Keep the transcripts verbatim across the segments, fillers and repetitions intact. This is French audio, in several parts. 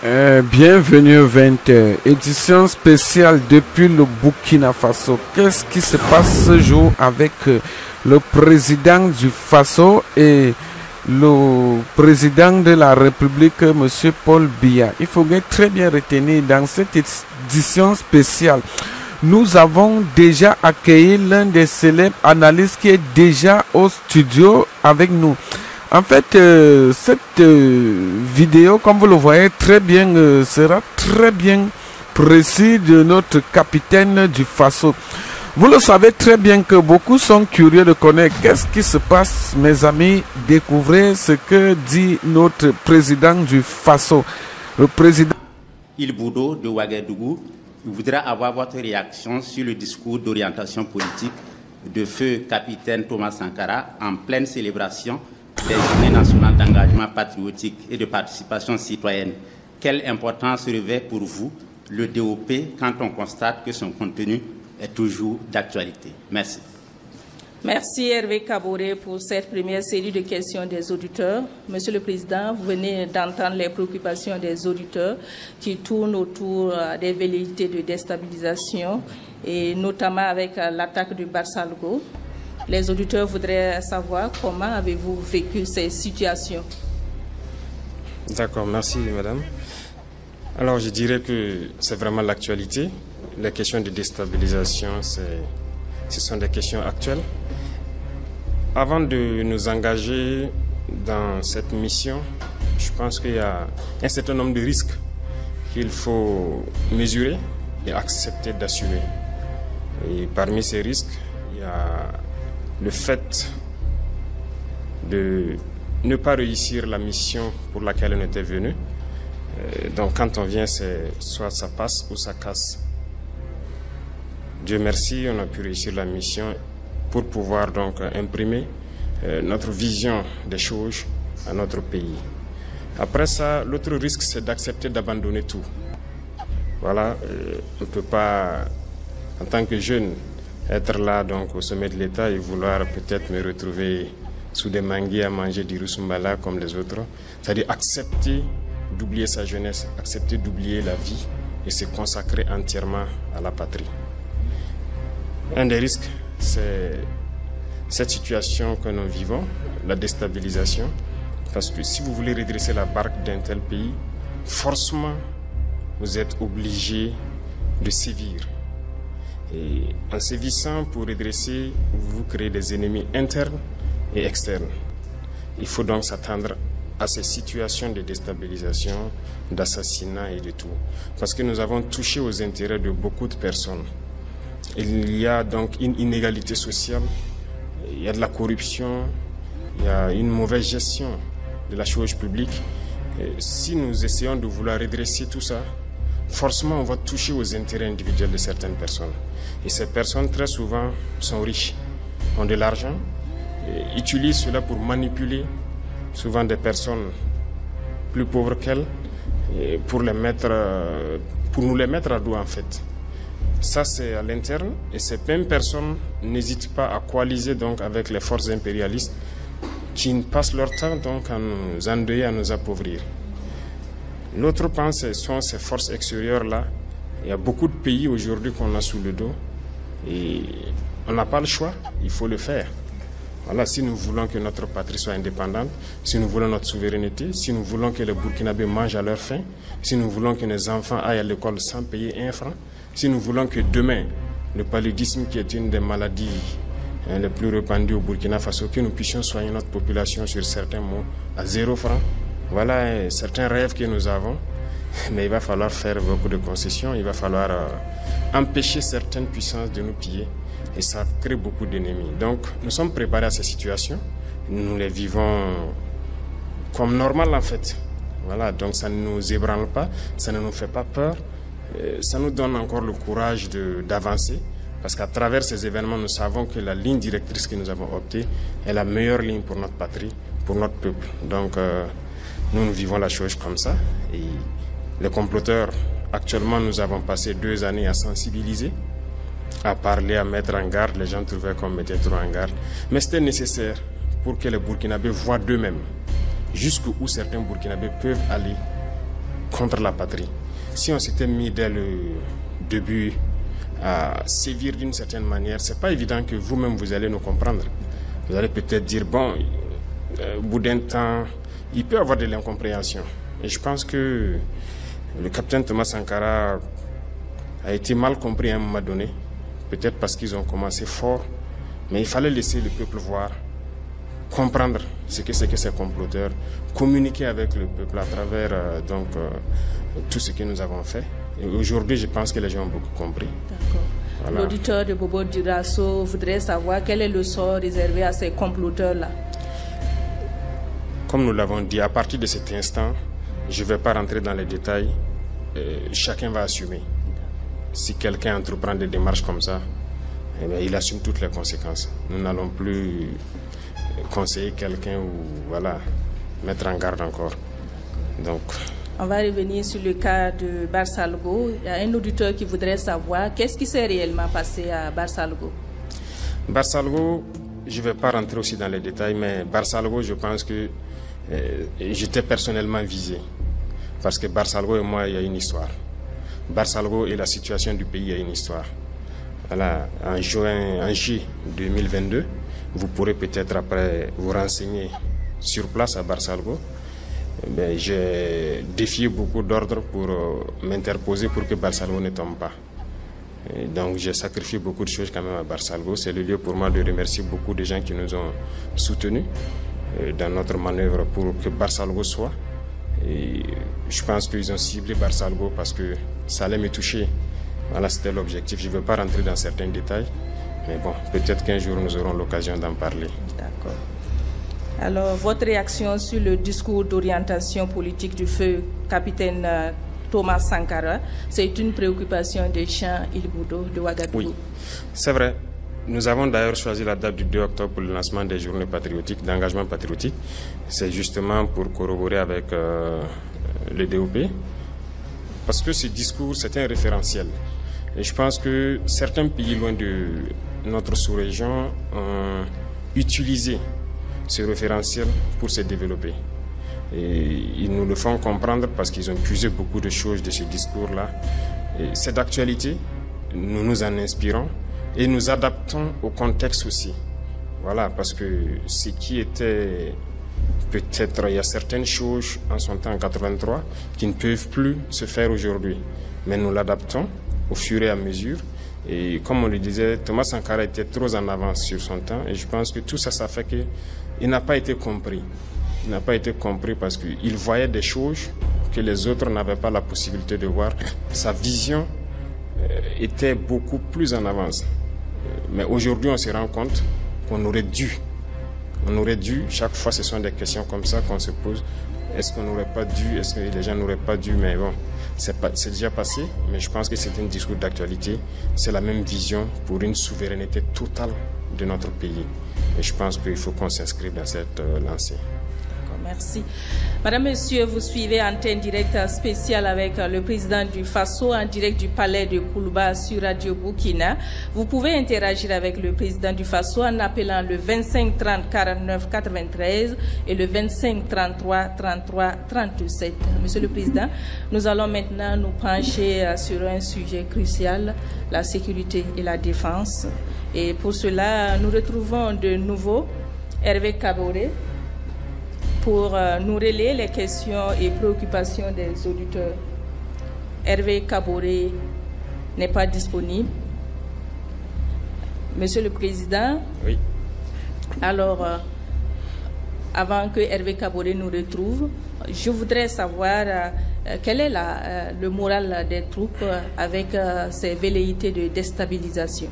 Euh, bienvenue au vingt heures, édition spéciale depuis le Burkina Faso. Qu'est-ce qui se passe ce jour avec euh, le président du Faso et le président de la République, M. Paul Biya? Il faut très bien retenir dans cette édition spéciale, nous avons déjà accueilli l'un des célèbres analystes qui est déjà au studio avec nous. En fait, euh, cette euh, vidéo, comme vous le voyez très bien, euh, sera très bien précis de notre capitaine du Faso. Vous le savez très bien que beaucoup sont curieux de connaître qu'est-ce qui se passe, mes amis. Découvrez ce que dit notre président du Faso. Le président Il Boudo de Ouagadougou voudra avoir votre réaction sur le discours d'orientation politique de feu capitaine Thomas Sankara en pleine célébration des journées nationales d'engagement patriotique et de participation citoyenne. Quelle importance revêt pour vous le D O P quand on constate que son contenu est toujours d'actualité? Merci. Merci Hervé Kaboré pour cette première série de questions des auditeurs. Monsieur le Président, vous venez d'entendre les préoccupations des auditeurs qui tournent autour des velléités de déstabilisation et notamment avec l'attaque du Barsalgo. Les auditeurs voudraient savoir comment avez-vous vécu ces situations. D'accord, merci madame. Alors je dirais que c'est vraiment l'actualité. Les questions de déstabilisation, ce sont des questions actuelles. Avant de nous engager dans cette mission, je pense qu'il y a un certain nombre de risques qu'il faut mesurer et accepter d'assumer. Et parmi ces risques, il y a le fait de ne pas réussir la mission pour laquelle on était venu. Donc quand on vient, c'est soit ça passe ou ça casse. Dieu merci, on a pu réussir la mission pour pouvoir donc imprimer euh, notre vision des choses à notre pays. Après ça, l'autre risque, c'est d'accepter d'abandonner tout. Voilà, euh, on ne peut pas, en tant que jeune, être là donc au sommet de l'État et vouloir peut-être me retrouver sous des manguiers à manger du rusumbala comme les autres. C'est-à-dire accepter d'oublier sa jeunesse, accepter d'oublier la vie et se consacrer entièrement à la patrie. Un des risques, c'est cette situation que nous vivons, la déstabilisation. Parce que si vous voulez redresser la barque d'un tel pays, forcément, vous êtes obligé de sévir. Et en sévissant pour redresser, vous créez des ennemis internes et externes. Il faut donc s'attendre à ces situations de déstabilisation, d'assassinat et de tout. Parce que nous avons touché aux intérêts de beaucoup de personnes. Il y a donc une inégalité sociale, il y a de la corruption, il y a une mauvaise gestion de la chose publique. Et si nous essayons de vouloir redresser tout ça, forcément on va toucher aux intérêts individuels de certaines personnes. Et ces personnes très souvent sont riches, ont de l'argent, utilisent cela pour manipuler souvent des personnes plus pauvres qu'elles, pour les mettre, pour nous les mettre à dos en fait. Ça, c'est à l'interne et ces mêmes personnes n'hésitent pas à coaliser donc avec les forces impérialistes qui passent leur temps donc à nous endeuiller, à nous appauvrir. L'autre point, ce sont ces forces extérieures-là. Il y a beaucoup de pays aujourd'hui qu'on a sous le dos et on n'a pas le choix, il faut le faire. Voilà, si nous voulons que notre patrie soit indépendante, si nous voulons notre souveraineté, si nous voulons que les Burkinabés mangent à leur faim, si nous voulons que nos enfants aillent à l'école sans payer un franc, si nous voulons que demain, le paludisme qui est une des maladies hein, les plus répandues au Burkina Faso, que nous puissions soigner notre population sur certains mots à zéro franc. Voilà hein, certains rêves que nous avons, mais il va falloir faire beaucoup de concessions, il va falloir euh, empêcher certaines puissances de nous piller et ça crée beaucoup d'ennemis. Donc nous sommes préparés à ces situations, nous les vivons comme normal en fait. Voilà, donc ça ne nous ébranle pas, ça ne nous fait pas peur. Ça nous donne encore le courage d'avancer parce qu'à travers ces événements, nous savons que la ligne directrice que nous avons optée est la meilleure ligne pour notre patrie, pour notre peuple. Donc, euh, nous, nous vivons la chose comme ça. Et les comploteurs, actuellement, nous avons passé deux années à sensibiliser, à parler, à mettre en garde. Les gens trouvaient qu'on mettait trop en garde. Mais c'était nécessaire pour que les Burkinabés voient d'eux-mêmes jusqu'où certains Burkinabés peuvent aller contre la patrie. Si on s'était mis dès le début à sévir d'une certaine manière, c'est pas évident que vous-même vous allez nous comprendre. Vous allez peut-être dire, bon, euh, au bout d'un temps, il peut y avoir de l'incompréhension. Et je pense que le capitaine Thomas Sankara a été mal compris à un moment donné, peut-être parce qu'ils ont commencé fort, mais il fallait laisser le peuple voir, comprendre ce que c'est que ces comploteurs, communiquer avec le peuple à travers euh, donc, euh, tout ce que nous avons fait. Et aujourd'hui, je pense que les gens ont beaucoup compris. D'accord. Voilà. L'auditeur de Bobo Dioulasso voudrait savoir quel est le sort réservé à ces comploteurs-là. Comme nous l'avons dit, à partir de cet instant, je ne vais pas rentrer dans les détails. Euh, chacun va assumer. Si quelqu'un entreprend des démarches comme ça, eh bien, il assume toutes les conséquences. Nous n'allons plus conseiller quelqu'un ou voilà, mettre en garde encore. Donc, on va revenir sur le cas de Barsalgo. Il y a un auditeur qui voudrait savoir qu'est-ce qui s'est réellement passé à Barsalgo. Barsalgo, je ne vais pas rentrer aussi dans les détails, mais Barsalgo, je pense que euh, j'étais personnellement visé. Parce que Barsalgo et moi, il y a une histoire. Barsalgo et la situation du pays, il y a une histoire. Voilà, en juin, en juillet deux mille vingt-deux, vous pourrez peut-être après vous renseigner sur place à Barsalgo. Ben, j'ai défié beaucoup d'ordres pour euh, m'interposer pour que Barsalgo ne tombe pas. Et donc j'ai sacrifié beaucoup de choses quand même à Barsalgo. C'est le lieu pour moi de remercier beaucoup de gens qui nous ont soutenus euh, dans notre manœuvre pour que Barsalgo soit. Et je pense qu'ils ont ciblé Barsalgo parce que ça allait me toucher. Voilà, c'était l'objectif. Je ne veux pas rentrer dans certains détails, mais bon, peut-être qu'un jour nous aurons l'occasion d'en parler. D'accord. Alors, votre réaction sur le discours d'orientation politique du feu capitaine Thomas Sankara, c'est une préoccupation des Champs Ilboudo de Ouagadougou. Oui, c'est vrai. Nous avons d'ailleurs choisi la date du deux octobre pour le lancement des journées patriotiques, d'engagement patriotique. C'est justement pour corroborer avec euh, le D O P. Parce que ce discours, c'est un référentiel. Et je pense que certains pays loin de notre sous-région ont utilisé ce référentiel pour se développer. Et ils nous le font comprendre parce qu'ils ont puisé beaucoup de choses de ce discours-là. C'est d'actualité, nous nous en inspirons et nous adaptons au contexte aussi. Voilà, parce que ce qui était peut-être, il y a certaines choses en son temps en quatre-vingt-trois qui ne peuvent plus se faire aujourd'hui. Mais nous l'adaptons au fur et à mesure. Et comme on le disait, Thomas Sankara était trop en avance sur son temps. Et je pense que tout ça, ça fait qu'il n'a pas été compris. Il n'a pas été compris parce qu'il voyait des choses que les autres n'avaient pas la possibilité de voir. Sa vision était beaucoup plus en avance. Mais aujourd'hui, on se rend compte qu'on aurait dû, on aurait dû, chaque fois ce sont des questions comme ça qu'on se pose. Est-ce qu'on n'aurait pas dû, est-ce que les gens n'auraient pas dû, mais bon, c'est déjà passé, mais je pense que c'est un discours d'actualité. C'est la même vision pour une souveraineté totale de notre pays. Et je pense qu'il faut qu'on s'inscrive dans cette euh, lancée. Merci. Madame, Monsieur, vous suivez Antenne Directe spéciale avec le président du Faso en direct du palais de Koulouba sur Radio Burkina. Vous pouvez interagir avec le président du Faso en appelant le vingt-cinq trente quarante-neuf quatre-vingt-treize et le vingt-cinq trente-trois trente-trois trente-sept. Monsieur le Président, nous allons maintenant nous pencher sur un sujet crucial, la sécurité et la défense. Et pour cela, nous retrouvons de nouveau Hervé Kaboré pour nous relayer les questions et préoccupations des auditeurs. Hervé Kaboré n'est pas disponible. Monsieur le Président, oui. Alors, euh, avant que Hervé Kaboré nous retrouve, je voudrais savoir euh, quel est la, euh, le moral des troupes avec euh, ces velléités de déstabilisation.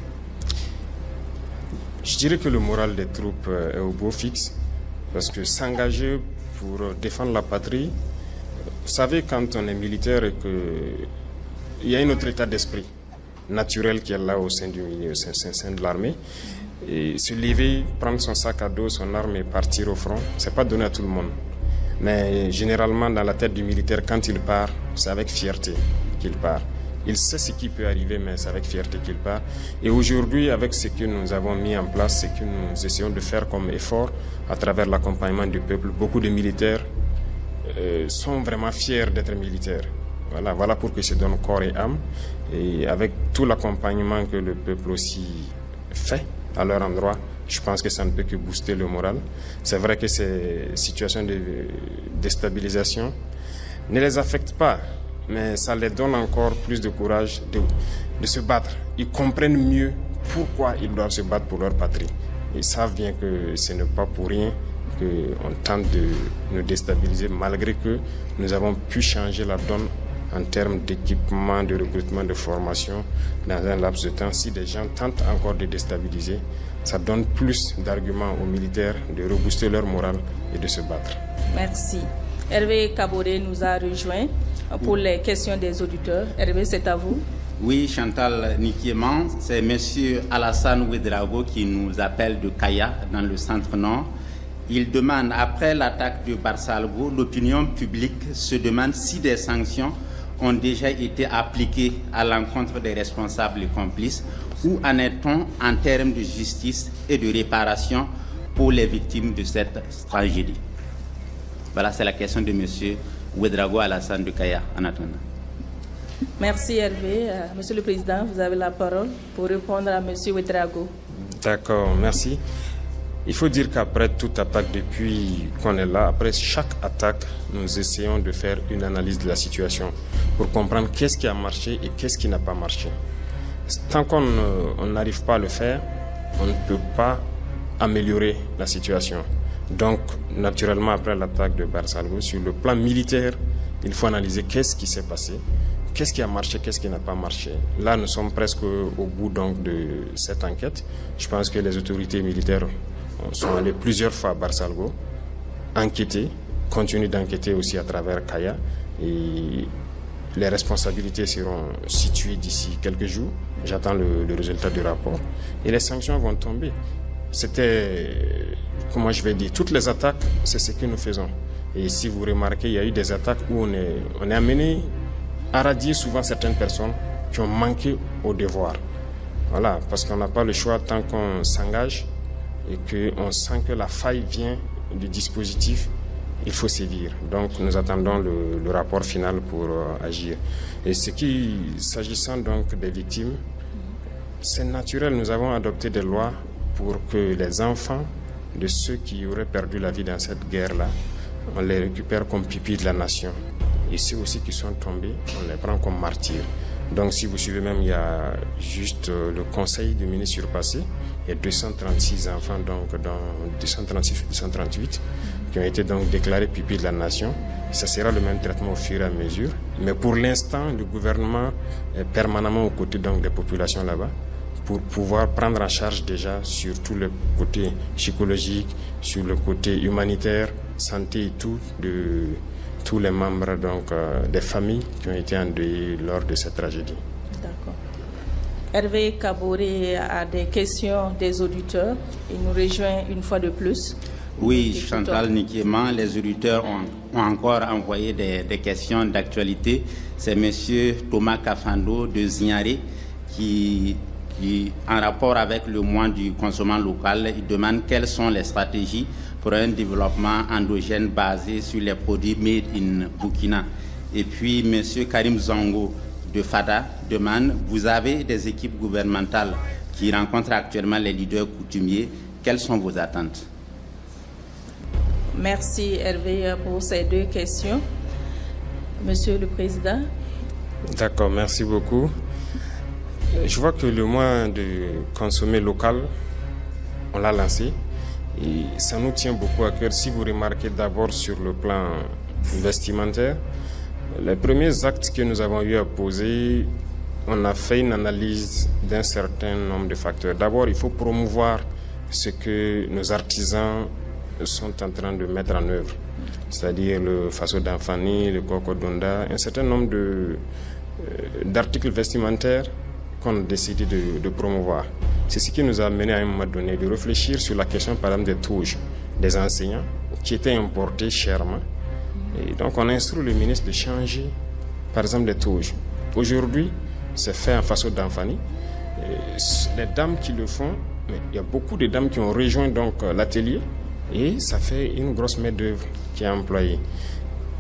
Je dirais que le moral des troupes est au beau fixe. Parce que s'engager pour défendre la patrie, vous savez, quand on est militaire et qu'il y a un autre état d'esprit naturel qui est là au sein, du, au sein, au sein de l'armée, et se lever, prendre son sac à dos, son arme et partir au front, ce n'est pas donné à tout le monde. Mais généralement, dans la tête du militaire, quand il part, c'est avec fierté qu'il part. Il sait ce qui peut arriver, mais c'est avec fierté qu'il part. Et aujourd'hui, avec ce que nous avons mis en place, ce que nous essayons de faire comme effort à travers l'accompagnement du peuple, beaucoup de militaires euh, sont vraiment fiers d'être militaires. Voilà, voilà pourquoi ils se donnent corps et âme, et avec tout l'accompagnement que le peuple aussi fait à leur endroit, je pense que ça ne peut que booster le moral. C'est vrai que ces situations de déstabilisation ne les affectent pas, mais ça les donne encore plus de courage de, de se battre. Ils comprennent mieux pourquoi ils doivent se battre pour leur patrie. Ils savent bien que ce n'est pas pour rien qu'on tente de nous déstabiliser, malgré que nous avons pu changer la donne en termes d'équipement, de recrutement, de formation dans un laps de temps. Si des gens tentent encore de déstabiliser, ça donne plus d'arguments aux militaires de rebooster leur morale et de se battre. Merci. Hervé Kaboré nous a rejoint pour les questions des auditeurs. Hervé, c'est à vous. Oui, Chantal Nikiéman, c'est M. Alassane Ouedraogo qui nous appelle de Kaya, dans le centre-nord. Il demande, après l'attaque de Barsalgo, l'opinion publique se demande si des sanctions ont déjà été appliquées à l'encontre des responsables et complices. Où en est-on en termes de justice et de réparation pour les victimes de cette tragédie? Voilà, c'est la question de M. Ouedraogo Alassane de Kaya, en attendant. Merci Hervé. Euh, Monsieur le Président, vous avez la parole pour répondre à M. Ouedraogo. D'accord, merci. Il faut dire qu'après toute attaque, depuis qu'on est là, après chaque attaque, nous essayons de faire une analyse de la situation pour comprendre qu'est-ce qui a marché et qu'est-ce qui n'a pas marché. Tant qu'on n'arrive pas à le faire, on ne peut pas améliorer la situation. Donc, naturellement, après l'attaque de Barsalgo, sur le plan militaire, il faut analyser qu'est-ce qui s'est passé, qu'est-ce qui a marché, qu'est-ce qui n'a pas marché. Là, nous sommes presque au bout donc, de cette enquête. Je pense que les autorités militaires sont allées plusieurs fois à Barsalgo, enquêter, continuent d'enquêter aussi à travers Kaya, et les responsabilités seront situées d'ici quelques jours. J'attends le, le résultat du rapport et les sanctions vont tomber. C'était, comment je vais dire, toutes les attaques, c'est ce que nous faisons. Et si vous remarquez, il y a eu des attaques où on est, on est amené à radier souvent certaines personnes qui ont manqué au devoir. Voilà, parce qu'on n'a pas le choix tant qu'on s'engage et qu'on sent que la faille vient du dispositif, il faut sévir. Donc nous attendons le, le rapport final pour euh, agir. Et ce qui, s'agissant donc des victimes, c'est naturel, nous avons adopté des lois pour que les enfants de ceux qui auraient perdu la vie dans cette guerre-là, on les récupère comme pupilles de la nation. Et ceux aussi qui sont tombés, on les prend comme martyrs. Donc si vous suivez même, il y a juste euh, le conseil des ministres surpassé, il y a deux cent trente-six enfants, donc dans deux cent trente-six, deux cent trente-huit, qui ont été donc déclarés pupilles de la nation. Ça sera le même traitement au fur et à mesure. Mais pour l'instant, le gouvernement est permanemment aux côtés donc, des populations là-bas pour pouvoir prendre en charge déjà sur tout le côté psychologique, sur le côté humanitaire, santé et tout, de tous les membres donc, euh, des familles qui ont été endeuillées lors de cette tragédie. D'accord. Hervé Kaboré a des questions des auditeurs. Il nous rejoint une fois de plus. Oui, Chantal Nikiéman, les auditeurs ont, ont encore envoyé des, des questions d'actualité. C'est M. Thomas Kafando de Zignaré qui, qui, en rapport avec le mois du consommant local, il demande quelles sont les stratégies pour un développement endogène basé sur les produits made in Burkina. Et puis M. Karim Zongo de Fada demande, vous avez des équipes gouvernementales qui rencontrent actuellement les leaders coutumiers, quelles sont vos attentes? Merci Hervé pour ces deux questions. Monsieur le Président. D'accord, merci beaucoup. Je vois que le mois de consommer local, on l'a lancé et ça nous tient beaucoup à cœur. Si vous remarquez d'abord sur le plan vestimentaire, les premiers actes que nous avons eu à poser, on a fait une analyse d'un certain nombre de facteurs. D'abord, il faut promouvoir ce que nos artisans sont en train de mettre en œuvre, c'est-à-dire le Faso d'Anfani, le Koko Donda, un certain nombre de, euh, d'articles vestimentaires qu'on a décidé de, de promouvoir. C'est ce qui nous a amené à un moment donné de réfléchir sur la question par exemple des touches des enseignants qui étaient importés chèrement. Et donc on a instruit le ministre de changer par exemple les touches. Aujourd'hui, c'est fait en Faso d'Anfani. Les dames qui le font, mais il y a beaucoup de dames qui ont rejoint donc l'atelier. Et ça fait une grosse main-d'œuvre qui est employée.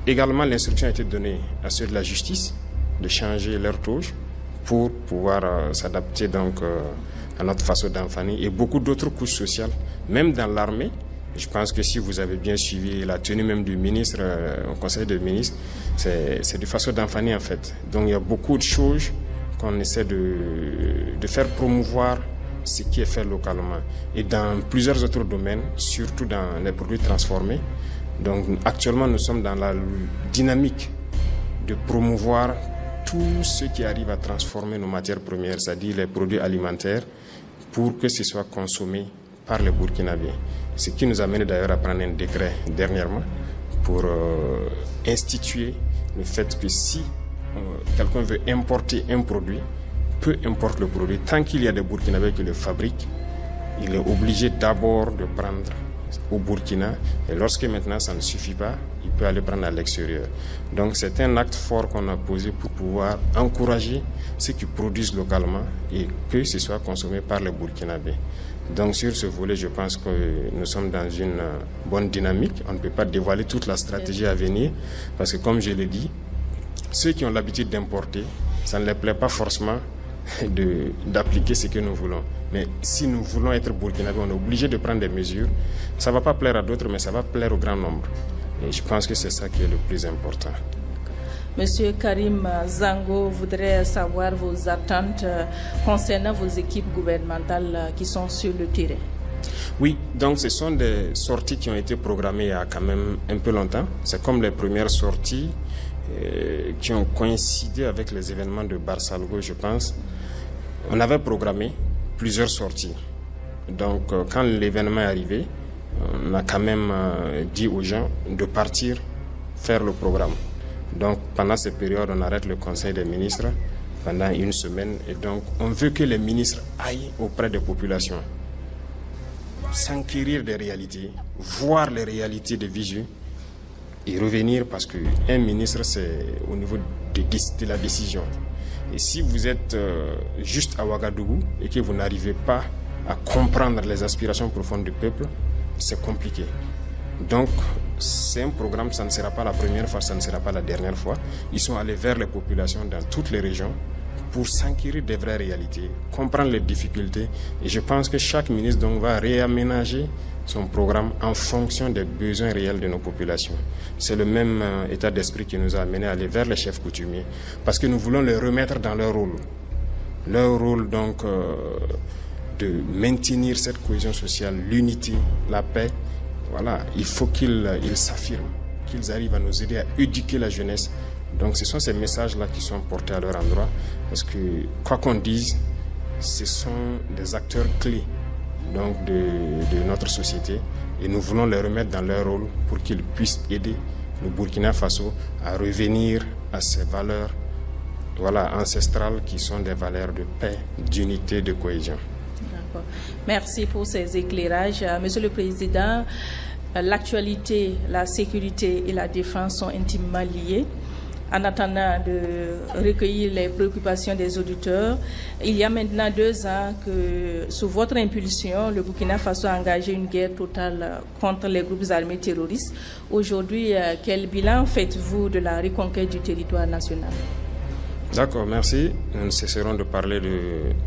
également, l'instruction a été donnée à ceux de la justice de changer leur touche pour pouvoir euh, s'adapter donc euh, à notre façon d'enfanner et beaucoup d'autres couches sociales, même dans l'armée. Je pense que si vous avez bien suivi la tenue même du ministre euh, au conseil des ministres, c'est de façon d'enfanner en fait. Donc il y a beaucoup de choses qu'on essaie de, de faire promouvoir ce qui est fait localement. Et dans plusieurs autres domaines, surtout dans les produits transformés. Donc actuellement nous sommes dans la dynamique de promouvoir tout ce qui arrive à transformer nos matières premières, c'est-à-dire les produits alimentaires, pour que ce soit consommé par les Burkinabés. Ce qui nous a mené d'ailleurs à prendre un décret dernièrement pour euh, instituer le fait que si euh, quelqu'un veut importer un produit, peu importe le produit, tant qu'il y a des Burkinabés qui le fabriquent, il est obligé d'abord de prendre au Burkina, et lorsque maintenant ça ne suffit pas, il peut aller prendre à l'extérieur. Donc c'est un acte fort qu'on a posé pour pouvoir encourager ceux qui produisent localement et que ce soit consommé par les Burkinabés. Donc sur ce volet, je pense que nous sommes dans une bonne dynamique. On ne peut pas dévoiler toute la stratégie à venir parce que comme je l'ai dit, ceux qui ont l'habitude d'importer, ça ne les plaît pas forcément d'appliquer ce que nous voulons. Mais si nous voulons être burkinabés, on est obligé de prendre des mesures. Ça ne va pas plaire à d'autres, mais ça va plaire au grand nombre. Et je pense que c'est ça qui est le plus important. Monsieur Karim Zango voudrait savoir vos attentes concernant vos équipes gouvernementales qui sont sur le terrain. Oui, donc ce sont des sorties qui ont été programmées il y a quand même un peu longtemps. C'est comme les premières sorties euh, qui ont coïncidé avec les événements de Barsalgo, je pense. On avait programmé plusieurs sorties. Donc euh, quand l'événement est arrivé, on a quand même euh, dit aux gens de partir faire le programme. Donc pendant cette période, on arrête le conseil des ministres pendant une semaine et donc on veut que les ministres aillent auprès des populations, s'enquérir des réalités, voir les réalités de visu et revenir parce qu'un ministre c'est au niveau de, de la décision. Et si vous êtes euh, juste à Ouagadougou et que vous n'arrivez pas à comprendre les aspirations profondes du peuple, c'est compliqué. Donc, c'est un programme, ça ne sera pas la première fois, ça ne sera pas la dernière fois. Ils sont allés vers les populations dans toutes les régions pour s'enquérir des vraies réalités, comprendre les difficultés. Et je pense que chaque ministre donc, va réaménager son programme en fonction des besoins réels de nos populations. C'est le même euh, état d'esprit qui nous a amené à aller vers les chefs coutumiers, parce que nous voulons les remettre dans leur rôle. Leur rôle donc euh, de maintenir cette cohésion sociale, l'unité, la paix. Voilà, il faut qu'ils ils s'affirment, qu'ils arrivent à nous aider à éduquer la jeunesse. Donc ce sont ces messages-là qui sont portés à leur endroit, parce que quoi qu'on dise, ce sont des acteurs clés donc, de, de notre société et nous voulons les remettre dans leur rôle pour qu'ils puissent aider le Burkina Faso à revenir à ces valeurs voilà, ancestrales qui sont des valeurs de paix, d'unité, de cohésion. Merci pour ces éclairages. Monsieur le Président, l'actualité, la sécurité et la défense sont intimement liées. En attendant de recueillir les préoccupations des auditeurs, il y a maintenant deux ans que, sous votre impulsion, le Burkina Faso a engagé une guerre totale contre les groupes armés terroristes. Aujourd'hui, quel bilan faites-vous de la reconquête du territoire national? D'accord, merci. Nous cesserons de parler de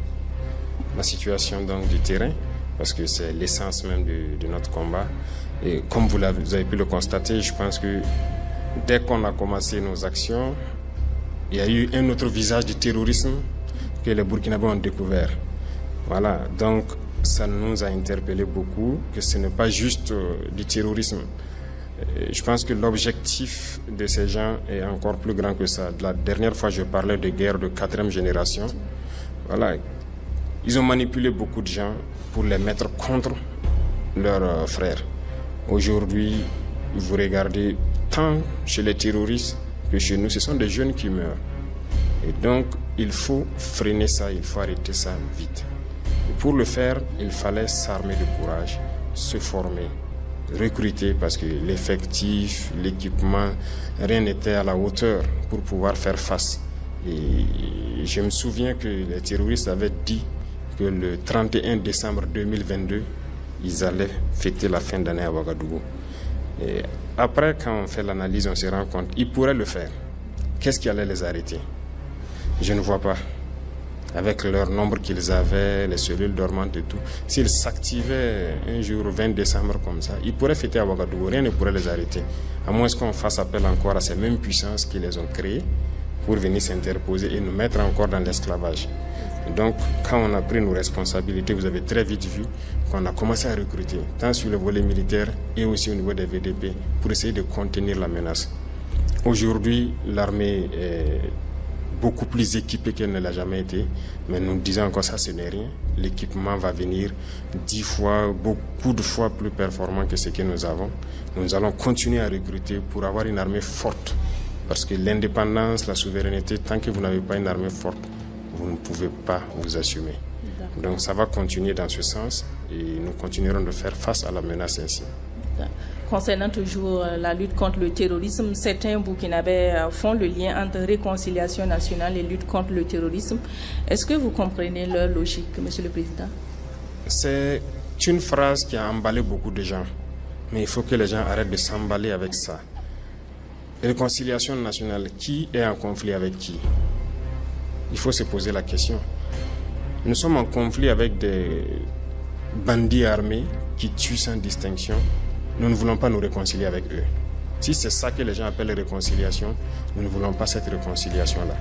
la situation donc, du terrain, parce que c'est l'essence même de, de notre combat. Et comme vous, avez, vous avez pu le constater, je pense que dès qu'on a commencé nos actions, il y a eu un autre visage du terrorisme que les Burkinabés ont découvert. Voilà, donc ça nous a interpellé beaucoup, que ce n'est pas juste euh, du terrorisme. Et je pense que l'objectif de ces gens est encore plus grand que ça. La dernière fois, je parlais de guerre de quatrième génération. Voilà. Ils ont manipulé beaucoup de gens pour les mettre contre leurs euh, frères. Aujourd'hui, vous regardez tant chez les terroristes que chez nous, ce sont des jeunes qui meurent. Et donc, il faut freiner ça, il faut arrêter ça vite. Et pour le faire, il fallait s'armer de courage, se former, recruter parce que l'effectif, l'équipement, rien n'était à la hauteur pour pouvoir faire face. Et je me souviens que les terroristes avaient dit que le trente et un décembre deux mille vingt-deux, ils allaient fêter la fin d'année à Ouagadougou. Et après, quand on fait l'analyse, on se rend compte qu'ils pourraient le faire. Qu'est-ce qui allait les arrêter? Je ne vois pas. Avec leur nombre qu'ils avaient, les cellules dormantes et tout, s'ils s'activaient un jour vingt décembre comme ça, ils pourraient fêter à Ouagadougou, rien ne pourrait les arrêter. À moins qu'on fasse appel encore à ces mêmes puissances qui les ont créées pour venir s'interposer et nous mettre encore dans l'esclavage. Donc, quand on a pris nos responsabilités, vous avez très vite vu qu'on a commencé à recruter, tant sur le volet militaire et aussi au niveau des V D P, pour essayer de contenir la menace. Aujourd'hui, l'armée est beaucoup plus équipée qu'elle ne l'a jamais été, mais nous disons encore ça, ce n'est rien. L'équipement va venir dix fois, beaucoup de fois plus performant que ce que nous avons. Nous allons continuer à recruter pour avoir une armée forte, parce que l'indépendance, la souveraineté, tant que vous n'avez pas une armée forte, vous ne pouvez pas vous assumer. Donc ça va continuer dans ce sens et nous continuerons de faire face à la menace ainsi. Concernant toujours la lutte contre le terrorisme, certains Burkinabés font le lien entre réconciliation nationale et lutte contre le terrorisme. Est-ce que vous comprenez leur logique, Monsieur le Président? C'est une phrase qui a emballé beaucoup de gens, mais il faut que les gens arrêtent de s'emballer avec ça. Réconciliation nationale, qui est en conflit avec qui? Il faut se poser la question. Nous sommes en conflit avec des bandits armés qui tuent sans distinction. Nous ne voulons pas nous réconcilier avec eux. Si c'est ça que les gens appellent réconciliation, nous ne voulons pas cette réconciliation-là.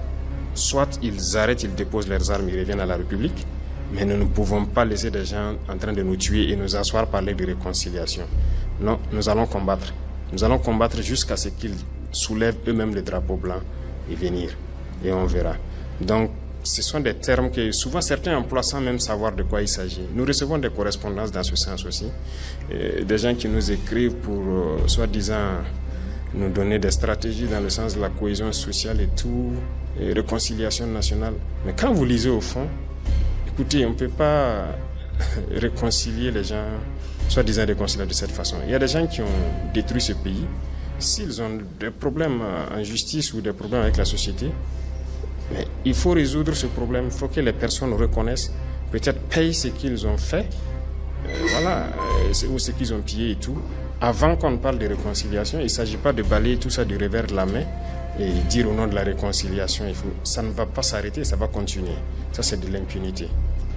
Soit ils arrêtent, ils déposent leurs armes, ils reviennent à la République, mais nous ne pouvons pas laisser des gens en train de nous tuer et nous asseoir parler de réconciliation. Non, nous allons combattre. Nous allons combattre jusqu'à ce qu'ils soulèvent eux-mêmes le drapeau blanc et venir. Et on verra. Donc, ce sont des termes que souvent certains emploient sans même savoir de quoi il s'agit. Nous recevons des correspondances dans ce sens aussi. Et des gens qui nous écrivent pour, euh, soi-disant, nous donner des stratégies dans le sens de la cohésion sociale et tout, et réconciliation nationale. Mais quand vous lisez au fond, écoutez, on ne peut pas réconcilier les gens, soi-disant réconcilier de cette façon. Il y a des gens qui ont détruit ce pays. S'ils ont des problèmes en justice ou des problèmes avec la société, mais il faut résoudre ce problème. Il faut que les personnes reconnaissent, peut-être payent ce qu'ils ont fait, euh, voilà, euh, ou ce qu'ils ont pillé et tout. Avant qu'on parle de réconciliation, il ne s'agit pas de balayer tout ça du revers de la main et dire au nom de la réconciliation, il faut, ça ne va pas s'arrêter, ça va continuer. Ça, c'est de l'impunité.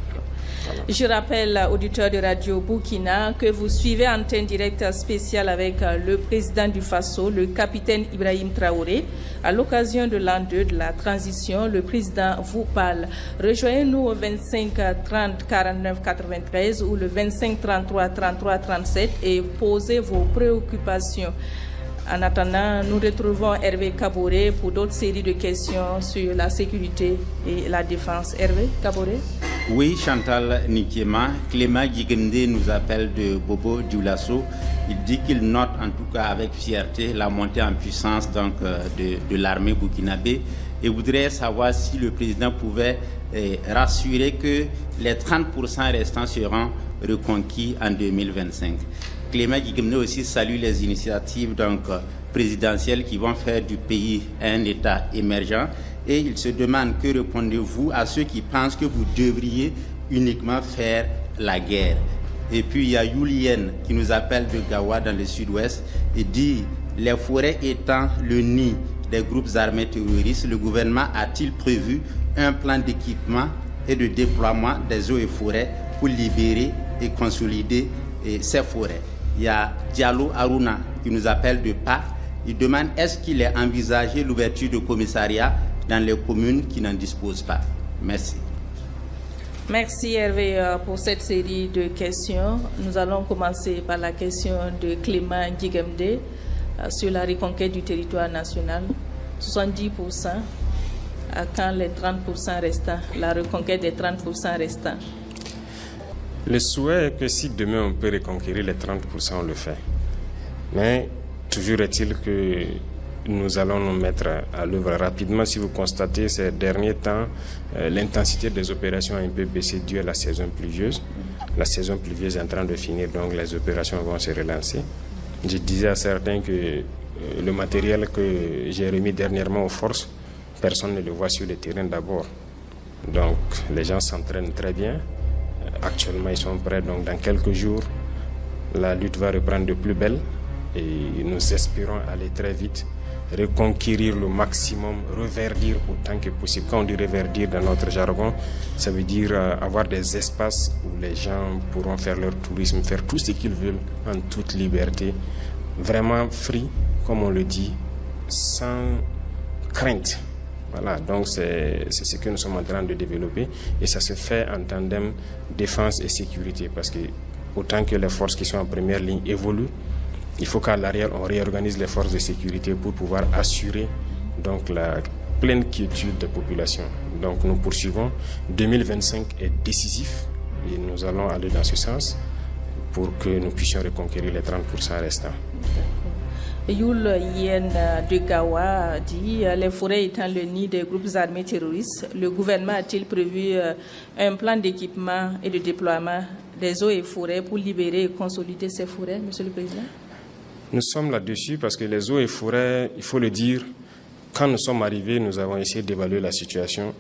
Voilà. Je rappelle, auditeurs de Radio Burkina, que vous suivez Antenne Directe spéciale avec le président du Faso, le capitaine Ibrahim Traoré. À l'occasion de l'an deux de la transition, le président vous parle. Rejoignez-nous au vingt-cinq trente quarante-neuf quatre-vingt-treize ou le vingt-cinq trente-trois trente-trois trente-sept et posez vos préoccupations. En attendant, nous retrouvons Hervé Kaboré pour d'autres séries de questions sur la sécurité et la défense. Hervé Kaboré. Oui, Chantal Nikiema, Clément Guigemde nous appelle de Bobo Dioulasso. Il dit qu'il note en tout cas avec fierté la montée en puissance donc, de, de l'armée burkinabé et voudrait savoir si le président pouvait eh, rassurer que les trente pour cent restants seront reconquis en deux mille vingt-cinq. Clément Guigemde aussi salue les initiatives donc, présidentielles qui vont faire du pays un État émergent. Et il se demande que répondez-vous à ceux qui pensent que vous devriez uniquement faire la guerre. Et puis il y a Yulien qui nous appelle de Gawa dans le sud-ouest et dit les forêts étant le nid des groupes armés terroristes, le gouvernement a-t-il prévu un plan d'équipement et de déploiement des eaux et forêts pour libérer et consolider et, ces forêts? Il y a Diallo Aruna qui nous appelle de Pas. Il demande est-ce qu'il est envisagé l'ouverture de commissariats dans les communes qui n'en disposent pas. Merci. Merci Hervé pour cette série de questions. Nous allons commencer par la question de Clément Guigemde sur la reconquête du territoire national. soixante-dix pour cent à quand les trente pour cent restants, la reconquête des trente pour cent restants. Le souhait est que si demain on peut reconquérir les trente pour cent, on le fait. Mais toujours est-il que nous allons nous mettre à l'œuvre rapidement. Si vous constatez ces derniers temps, euh, l'intensité des opérations a un peu baissé dû à la saison pluvieuse. La saison pluvieuse est en train de finir, donc les opérations vont se relancer. Je disais à certains que euh, le matériel que j'ai remis dernièrement aux forces, personne ne le voit sur le terrain d'abord. Donc les gens s'entraînent très bien. Actuellement, ils sont prêts. Donc dans quelques jours, la lutte va reprendre de plus belle. et nous espérons aller très vite, reconquérir le maximum, reverdir autant que possible. Quand on dit reverdir dans notre jargon, ça veut dire euh, avoir des espaces où les gens pourront faire leur tourisme, faire tout ce qu'ils veulent en toute liberté, vraiment free, comme on le dit, sans crainte. Voilà, donc c'est ce que nous sommes en train de développer et ça se fait en tandem défense et sécurité parce que autant que les forces qui sont en première ligne évoluent, il faut qu'à l'arrière, on réorganise les forces de sécurité pour pouvoir assurer donc, la pleine quiétude des populations. Donc nous poursuivons. deux mille vingt-cinq est décisif et nous allons aller dans ce sens pour que nous puissions reconquérir les trente pour cent restants. Youl Yen de Gawa dit les forêts étant le nid des groupes armés terroristes, le gouvernement a-t-il prévu un plan d'équipement et de déploiement des eaux et forêts pour libérer et consolider ces forêts, Monsieur le Président? Nous sommes là-dessus parce que les eaux et forêts, il faut le dire, quand nous sommes arrivés, nous avons essayé d'évaluer la situation.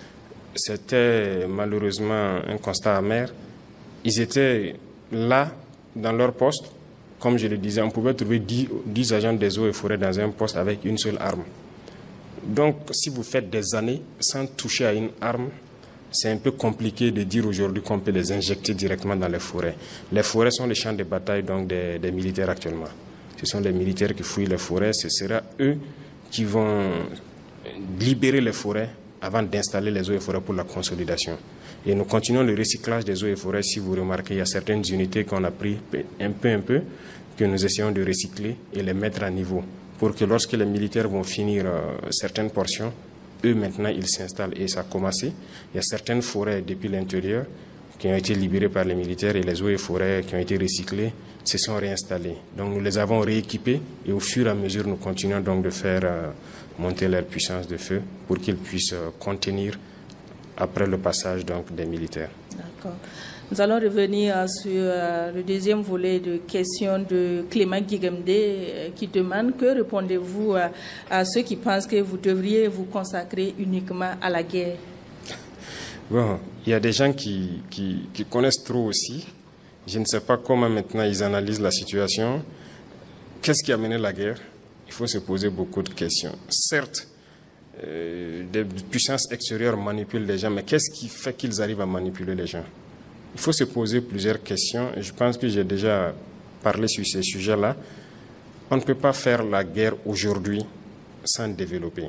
C'était malheureusement un constat amer. Ils étaient là, dans leur poste. Comme je le disais, on pouvait trouver dix agents des eaux et forêts dans un poste avec une seule arme. Donc, si vous faites des années sans toucher à une arme, c'est un peu compliqué de dire aujourd'hui qu'on peut les injecter directement dans les forêts. Les forêts sont les champs de bataille donc des, des militaires actuellement. Ce sont les militaires qui fouillent les forêts. Ce sera eux qui vont libérer les forêts avant d'installer les eaux et forêts pour la consolidation. Et nous continuons le recyclage des eaux et forêts. Si vous remarquez, il y a certaines unités qu'on a pris un peu, un peu, que nous essayons de recycler et les mettre à niveau. Pour que lorsque les militaires vont finir euh, certaines portions, eux maintenant ils s'installent et ça a commencé. Il y a certaines forêts depuis l'intérieur qui ont été libérées par les militaires et les eaux et forêts qui ont été recyclées se sont réinstallées. Donc nous les avons rééquipés et au fur et à mesure nous continuons donc de faire euh, monter leur puissance de feu pour qu'ils puissent euh, contenir après le passage donc des militaires. D'accord. Nous allons revenir sur euh, le deuxième volet de questions de Clément Guigemde euh, qui demande que répondez-vous à, à ceux qui pensent que vous devriez vous consacrer uniquement à la guerre? Bon, il y a des gens qui, qui, qui connaissent trop aussi. Je ne sais pas comment maintenant ils analysent la situation. Qu'est-ce qui a mené la guerre? Il faut se poser beaucoup de questions. Certes, euh, des puissances extérieures manipulent les gens, mais qu'est-ce qui fait qu'ils arrivent à manipuler les gens? Il faut se poser plusieurs questions. Et je pense que j'ai déjà parlé sur ces sujets-là. On ne peut pas faire la guerre aujourd'hui sans développer.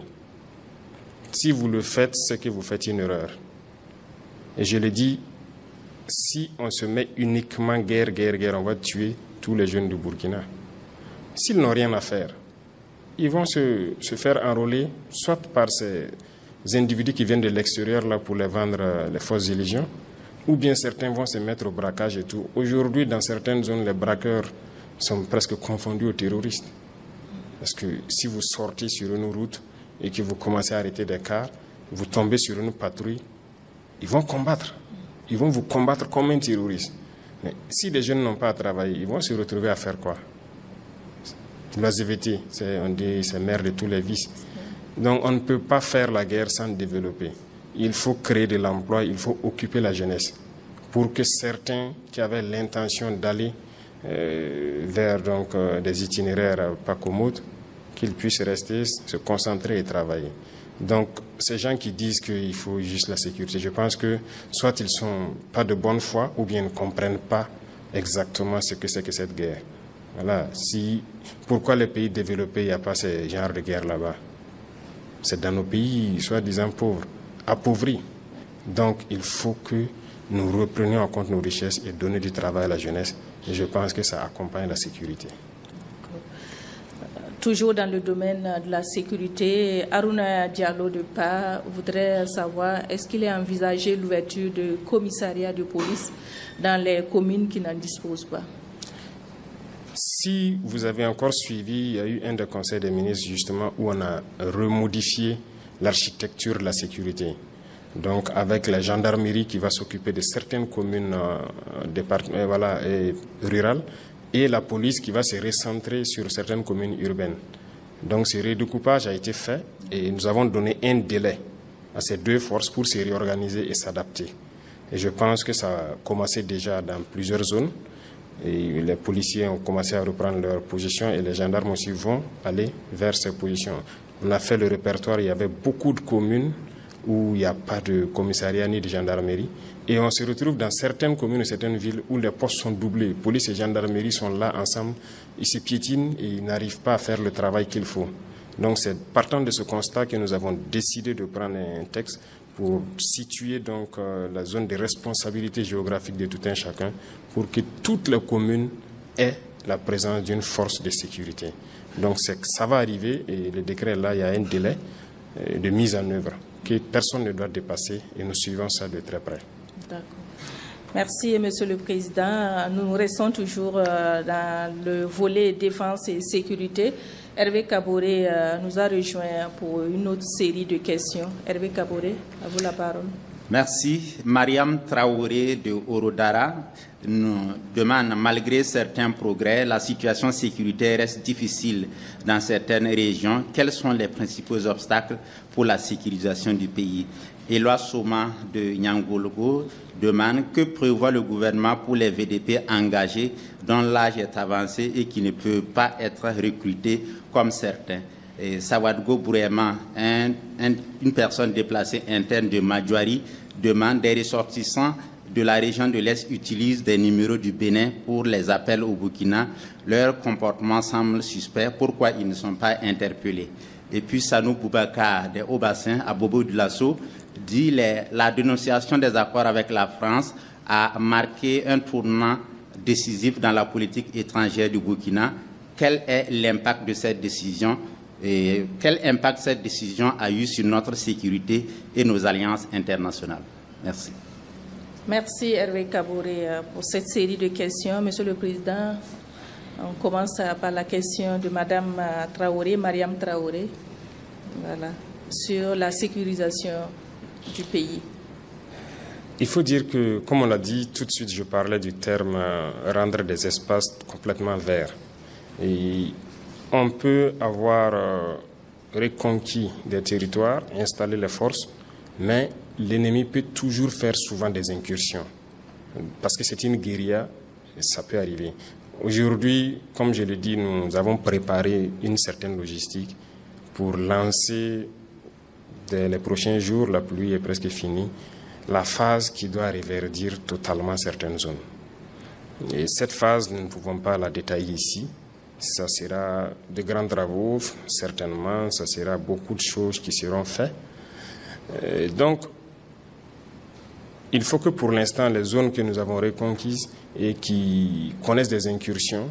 Si vous le faites, c'est que vous faites une erreur. Et je le dis, si on se met uniquement guerre, guerre, guerre, on va tuer tous les jeunes du Burkina. S'ils n'ont rien à faire, ils vont se, se faire enrôler, soit par ces individus qui viennent de l'extérieur là pour les vendre euh, les fausses illusions, ou bien certains vont se mettre au braquage et tout. Aujourd'hui, dans certaines zones, les braqueurs sont presque confondus aux terroristes. Parce que si vous sortez sur une route et que vous commencez à arrêter des cars, vous tombez sur une patrouille, ils vont combattre. Ils vont vous combattre comme un terroriste. Mais si les jeunes n'ont pas à travailler, ils vont se retrouver à faire quoi? La Z V T, on dit c'est mère de tous les vices. Donc on ne peut pas faire la guerre sans développer. Il faut créer de l'emploi, il faut occuper la jeunesse. Pour que certains qui avaient l'intention d'aller euh, vers donc, euh, des itinéraires pas commodes, qu'ils puissent rester, se concentrer et travailler. Donc, ces gens qui disent qu'il faut juste la sécurité, je pense que soit ils ne sont pas de bonne foi ou bien ils ne comprennent pas exactement ce que c'est que cette guerre. Voilà. Si, pourquoi les pays développés, il n'y a pas ce genre de guerre là-bas? C'est dans nos pays, soi-disant pauvres, appauvris. Donc, il faut que nous reprenions en compte nos richesses et donner du travail à la jeunesse. Et je pense que ça accompagne la sécurité. Toujours dans le domaine de la sécurité, Aruna Diallo de P A voudrait savoir est-ce qu'il est envisagé l'ouverture de commissariats de police dans les communes qui n'en disposent pas? Si vous avez encore suivi, il y a eu un des conseils des ministres justement où on a remodifié l'architecture de la sécurité. Donc avec la gendarmerie qui va s'occuper de certaines communes euh, département, euh, voilà, et rurales, et la police qui va se recentrer sur certaines communes urbaines. Donc ce redécoupage a été fait et nous avons donné un délai à ces deux forces pour se réorganiser et s'adapter. Et je pense que ça a commencé déjà dans plusieurs zones Et les policiers ont commencé à reprendre leur position et les gendarmes aussi vont aller vers ces positions. On a fait le répertoire, il y avait beaucoup de communes où il n'y a pas de commissariat ni de gendarmerie. Et on se retrouve dans certaines communes, certaines villes où les postes sont doublés. Police et gendarmerie sont là ensemble, ils se piétinent et ils n'arrivent pas à faire le travail qu'il faut. Donc c'est partant de ce constat que nous avons décidé de prendre un texte pour situer donc euh, la zone de responsabilité géographique de tout un chacun pour que toutes les communes aient la présence d'une force de sécurité. Donc ça va arriver et le décret là, il y a un délai euh, de mise en œuvre que personne ne doit dépasser et nous suivons ça de très près. D'accord. Merci, Monsieur le Président. Nous restons toujours euh, dans le volet défense et sécurité. Hervé Kaboré euh, nous a rejoint pour une autre série de questions. Hervé Kaboré, à vous la parole. Merci. Mariam Traoré de Orodara nous demande, malgré certains progrès, la situation sécuritaire reste difficile dans certaines régions. Quels sont les principaux obstacles pour la sécurisation du pays? Éloi Soma de Nyangologo demande que prévoit le gouvernement pour les V D P engagés dont l'âge est avancé et qui ne peuvent pas être recrutés comme certains. Et Sawadgo Bourema, un, un, une personne déplacée interne de Madjouari, demande des ressortissants de la région de l'Est utilisent des numéros du Bénin pour les appels au Burkina. Leur comportement semble suspect. Pourquoi ils ne sont pas interpellés? Et puis Sanou Boubacar de Haut-Bassin à Bobo de Lasso dit les, la dénonciation des accords avec la France a marqué un tournant décisif dans la politique étrangère du Burkina. Quel est l'impact de cette décision et quel impact cette décision a eu sur notre sécurité et nos alliances internationales? Merci. Merci Hervé Kaboré pour cette série de questions. Monsieur le Président, on commence par la question de Madame Traoré, Mariam Traoré, voilà, sur la sécurisation du pays. Il faut dire que, comme on l'a dit, tout de suite, je parlais du terme euh, rendre des espaces complètement verts. Et on peut avoir euh, reconquis des territoires, installer les forces, mais l'ennemi peut toujours faire souvent des incursions. Parce que c'est une guérilla, et ça peut arriver. Aujourd'hui, comme je l'ai dit, nous avons préparé une certaine logistique pour lancer, dès les prochains jours, la pluie est presque finie, la phase qui doit reverdir totalement certaines zones. Et cette phase, nous ne pouvons pas la détailler ici. Ça sera de grands travaux, certainement, ça sera beaucoup de choses qui seront faites. Et donc, il faut que pour l'instant, les zones que nous avons reconquises et qui connaissent des incursions,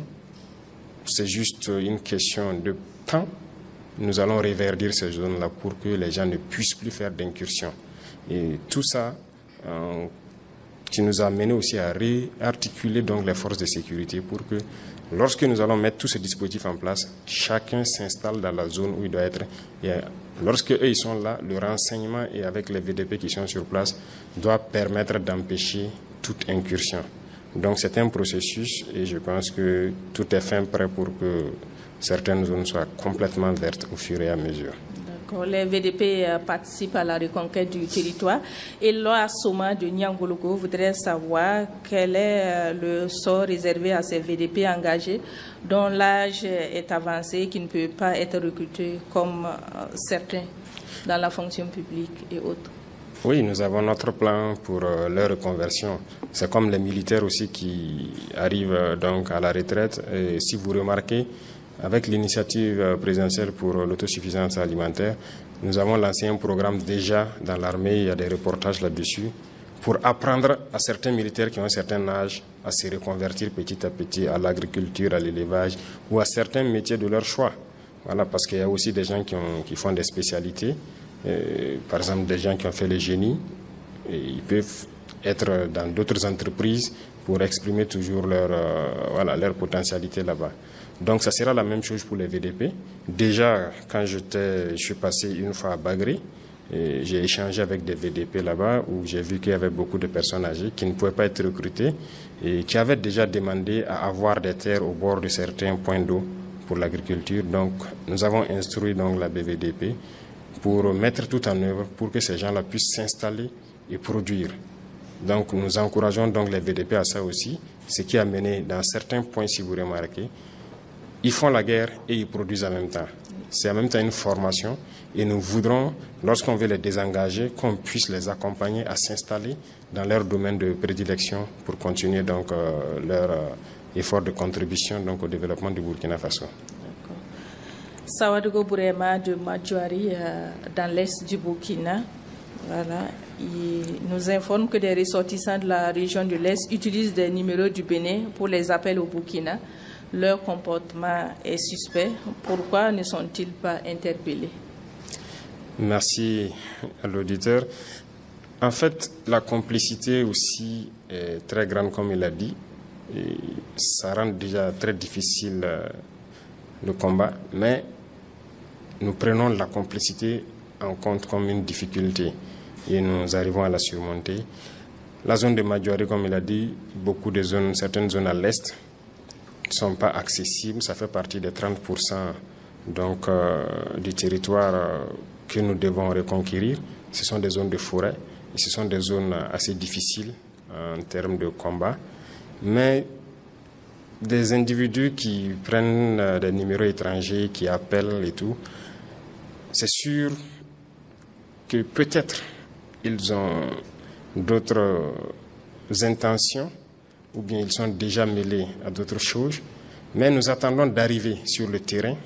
c'est juste une question de temps. Nous allons reverdir ces zones-là pour que les gens ne puissent plus faire d'incursions. Et tout ça, euh, qui nous a amené aussi à réarticuler donc les forces de sécurité pour que, lorsque nous allons mettre tous ces dispositifs en place, chacun s'installe dans la zone où il doit être. Et lorsque eux ils sont là, le renseignement et avec les V D P qui sont sur place doit permettre d'empêcher toute incursion. Donc c'est un processus et je pense que tout est fin prêt pour que certaines zones soient complètement vertes au fur et à mesure. Les V D P participent à la reconquête du territoire. Et Loa Soma de Nyangologo voudrait savoir quel est le sort réservé à ces V D P engagés dont l'âge est avancé et qui ne peut pas être recruté comme certains dans la fonction publique et autres. Oui, nous avons notre plan pour leur reconversion. C'est comme les militaires aussi qui arrivent donc à la retraite. Et si vous remarquez, avec l'initiative présidentielle pour l'autosuffisance alimentaire, nous avons lancé un programme déjà dans l'armée, il y a des reportages là-dessus, pour apprendre à certains militaires qui ont un certain âge à se reconvertir petit à petit à l'agriculture, à l'élevage ou à certains métiers de leur choix. Voilà, parce qu'il y a aussi des gens qui, ont, qui font des spécialités, euh, par exemple des gens qui ont fait le génie, et ils peuvent être dans d'autres entreprises pour exprimer toujours leur, euh, voilà, leur potentialité là-bas. Donc ça sera la même chose pour les V D P. Déjà, quand j'étais, je suis passé une fois à Bagré, j'ai échangé avec des V D P là-bas où j'ai vu qu'il y avait beaucoup de personnes âgées qui ne pouvaient pas être recrutées et qui avaient déjà demandé à avoir des terres au bord de certains points d'eau pour l'agriculture. Donc nous avons instruit donc la B V D P pour mettre tout en œuvre pour que ces gens-là puissent s'installer et produire. Donc nous encourageons donc les V D P à ça aussi, ce qui a mené dans certains points, si vous remarquez, ils font la guerre et ils produisent en même temps. C'est en même temps une formation et nous voudrons, lorsqu'on veut les désengager, qu'on puisse les accompagner à s'installer dans leur domaine de prédilection pour continuer donc euh, leur euh, effort de contribution donc, au développement du Burkina Faso. Sawadogo Bourema de Madjouari euh, dans l'est du Burkina. Voilà. Il nous informe que des ressortissants de la région de l'Est utilisent des numéros du Bénin pour les appels au Burkina. Leur comportement est suspect. Pourquoi ne sont-ils pas interpellés? Merci à l'auditeur. En fait, la complicité aussi est très grande, comme il a dit. Et ça rend déjà très difficile euh, le combat, mais nous prenons la complicité en compte comme une difficulté et nous arrivons à la surmonter. La zone de Madjouari, comme il a dit, beaucoup de zones, certaines zones à l'est ne sont pas accessibles. Ça fait partie des trente pour cent donc, euh, du territoire euh, que nous devons reconquérir. Ce sont des zones de forêt et ce sont des zones assez difficiles en termes de combat. Mais des individus qui prennent euh, des numéros étrangers, qui appellent et tout, c'est sûr que peut-être ils ont d'autres intentions ou bien ils sont déjà mêlés à d'autres choses, mais nous attendons d'arriver sur le terrain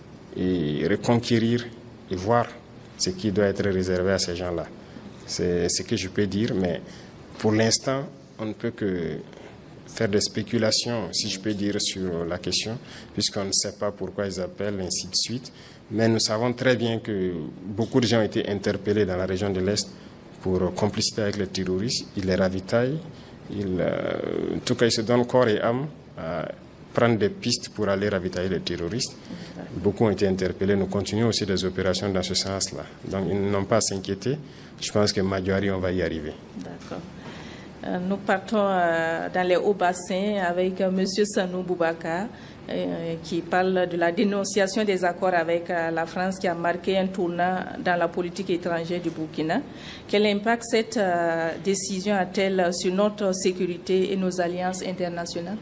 et reconquérir et voir ce qui doit être réservé à ces gens-là. C'est ce que je peux dire, mais pour l'instant, on ne peut que faire des spéculations, si je peux dire, sur la question, puisqu'on ne sait pas pourquoi ils appellent, ainsi de suite. Mais nous savons très bien que beaucoup de gens ont été interpellés dans la région de l'Est pour complicité avec les terroristes. Ils les ravitaillent, ils, euh, en tout cas, ils se donnent corps et âme à prendre des pistes pour aller ravitailler les terroristes. Beaucoup ont été interpellés. Nous continuons aussi des opérations dans ce sens-là. Donc, ils n'ont pas à s'inquiéter. Je pense que Madjouari, on va y arriver. D'accord. Euh, nous partons euh, dans les hauts bassins avec euh, M. Sanou Boubacar euh, qui parle de la dénonciation des accords avec euh, la France qui a marqué un tournant dans la politique étrangère du Burkina. Quel impact cette euh, décision a-t-elle sur notre sécurité et nos alliances internationales?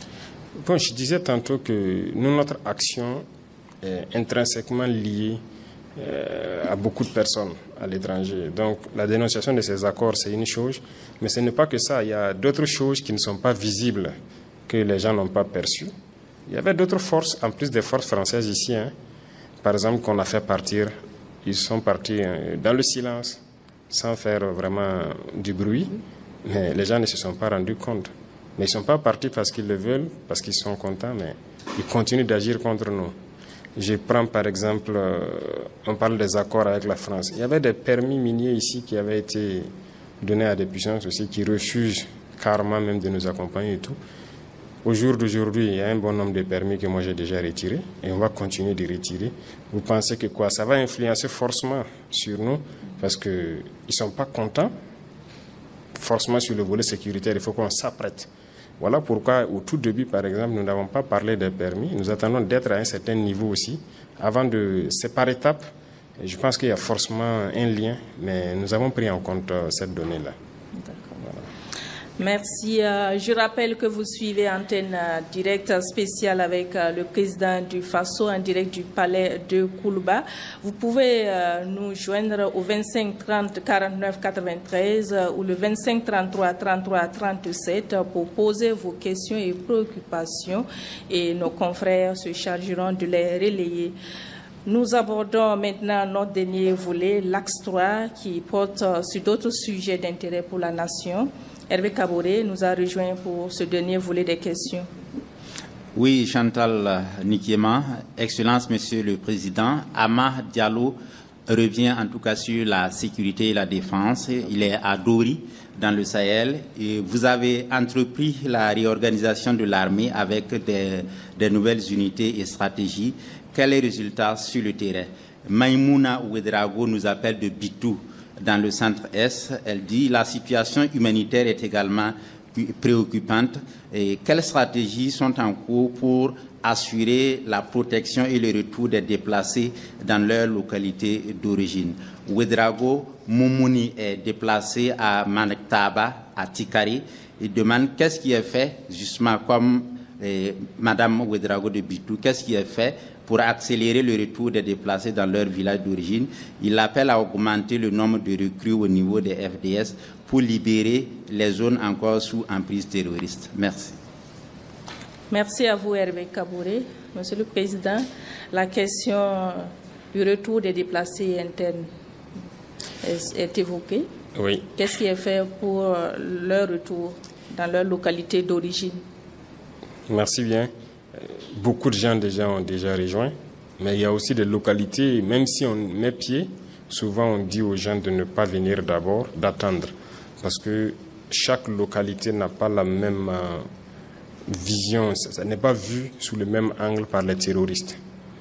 Bon, je disais tantôt que nous, notre action est intrinsèquement liée euh, à beaucoup de personnes à l'étranger. Donc, la dénonciation de ces accords, c'est une chose, mais ce n'est pas que ça. Il y a d'autres choses qui ne sont pas visibles, que les gens n'ont pas perçues. Il y avait d'autres forces, en plus des forces françaises ici, hein, par exemple, qu'on a fait partir. Ils sont partis hein, dans le silence, sans faire vraiment du bruit, mais les gens ne se sont pas rendus compte. Mais ils ne sont pas partis parce qu'ils le veulent, parce qu'ils sont contents, mais ils continuent d'agir contre nous. Je prends par exemple, euh, on parle des accords avec la France. Il y avait des permis miniers ici qui avaient été donnés à des puissances aussi qui refusent carrément même de nous accompagner et tout. Au jour d'aujourd'hui, il y a un bon nombre de permis que moi j'ai déjà retirés et on va continuer de retirer. Vous pensez que quoi? Ça va influencer forcément sur nous parce qu'ils ne sont pas contents. Forcément sur le volet sécuritaire, il faut qu'on s'apprête. Voilà pourquoi, au tout début, par exemple, nous n'avons pas parlé des permis. Nous attendons d'être à un certain niveau aussi, avant de... C'est par étapes. Et je pense qu'il y a forcément un lien, mais nous avons pris en compte cette donnée-là. Voilà. Merci. Je rappelle que vous suivez Antenne Directe spéciale avec le président du Faso en direct du palais de Koulouba. Vous pouvez nous joindre au vingt-cinq trente quarante-neuf quatre-vingt-treize ou le vingt-cinq trente-trois trente-trois trente-sept pour poser vos questions et préoccupations et nos confrères se chargeront de les relayer. Nous abordons maintenant notre dernier volet, l'axe trois, qui porte sur d'autres sujets d'intérêt pour la nation. Hervé Kaboré nous a rejoint pour ce dernier volet des questions. Oui, Chantal Nikiema, Excellence, Monsieur le Président, Amah Diallo revient en tout cas sur la sécurité et la défense. Il est à Dori, dans le Sahel, et vous avez entrepris la réorganisation de l'armée avec des, des nouvelles unités et stratégies. Quel est le résultat sur le terrain? Maïmouna Ouedrago nous appelle de Bitou, dans le centre-est. Elle dit la situation humanitaire est également préoccupantes. Et quelles stratégies sont en cours pour assurer la protection et le retour des déplacés dans leur localité d'origine? Ouedraogo Moumouni est déplacé à Manaktaba, à Tikari. Il demande qu'est-ce qui est fait, justement comme eh, Madame Ouedraogo de Bitou, qu'est-ce qui est fait pour accélérer le retour des déplacés dans leur village d'origine. Il appelle à augmenter le nombre de recrues au niveau des F D S pour libérer les zones encore sous emprise terroriste. Merci. Merci à vous, Hervé Kabouré. Monsieur le Président, la question du retour des déplacés internes est, est évoquée. Oui. Qu'est-ce qui est fait pour leur retour dans leur localité d'origine? Merci bien. Beaucoup de gens déjà ont déjà rejoint, mais il y a aussi des localités, même si on met pied, souvent on dit aux gens de ne pas venir d'abord, d'attendre, parce que chaque localité n'a pas la même euh, vision, ça, ça n'est pas vu sous le même angle par les terroristes.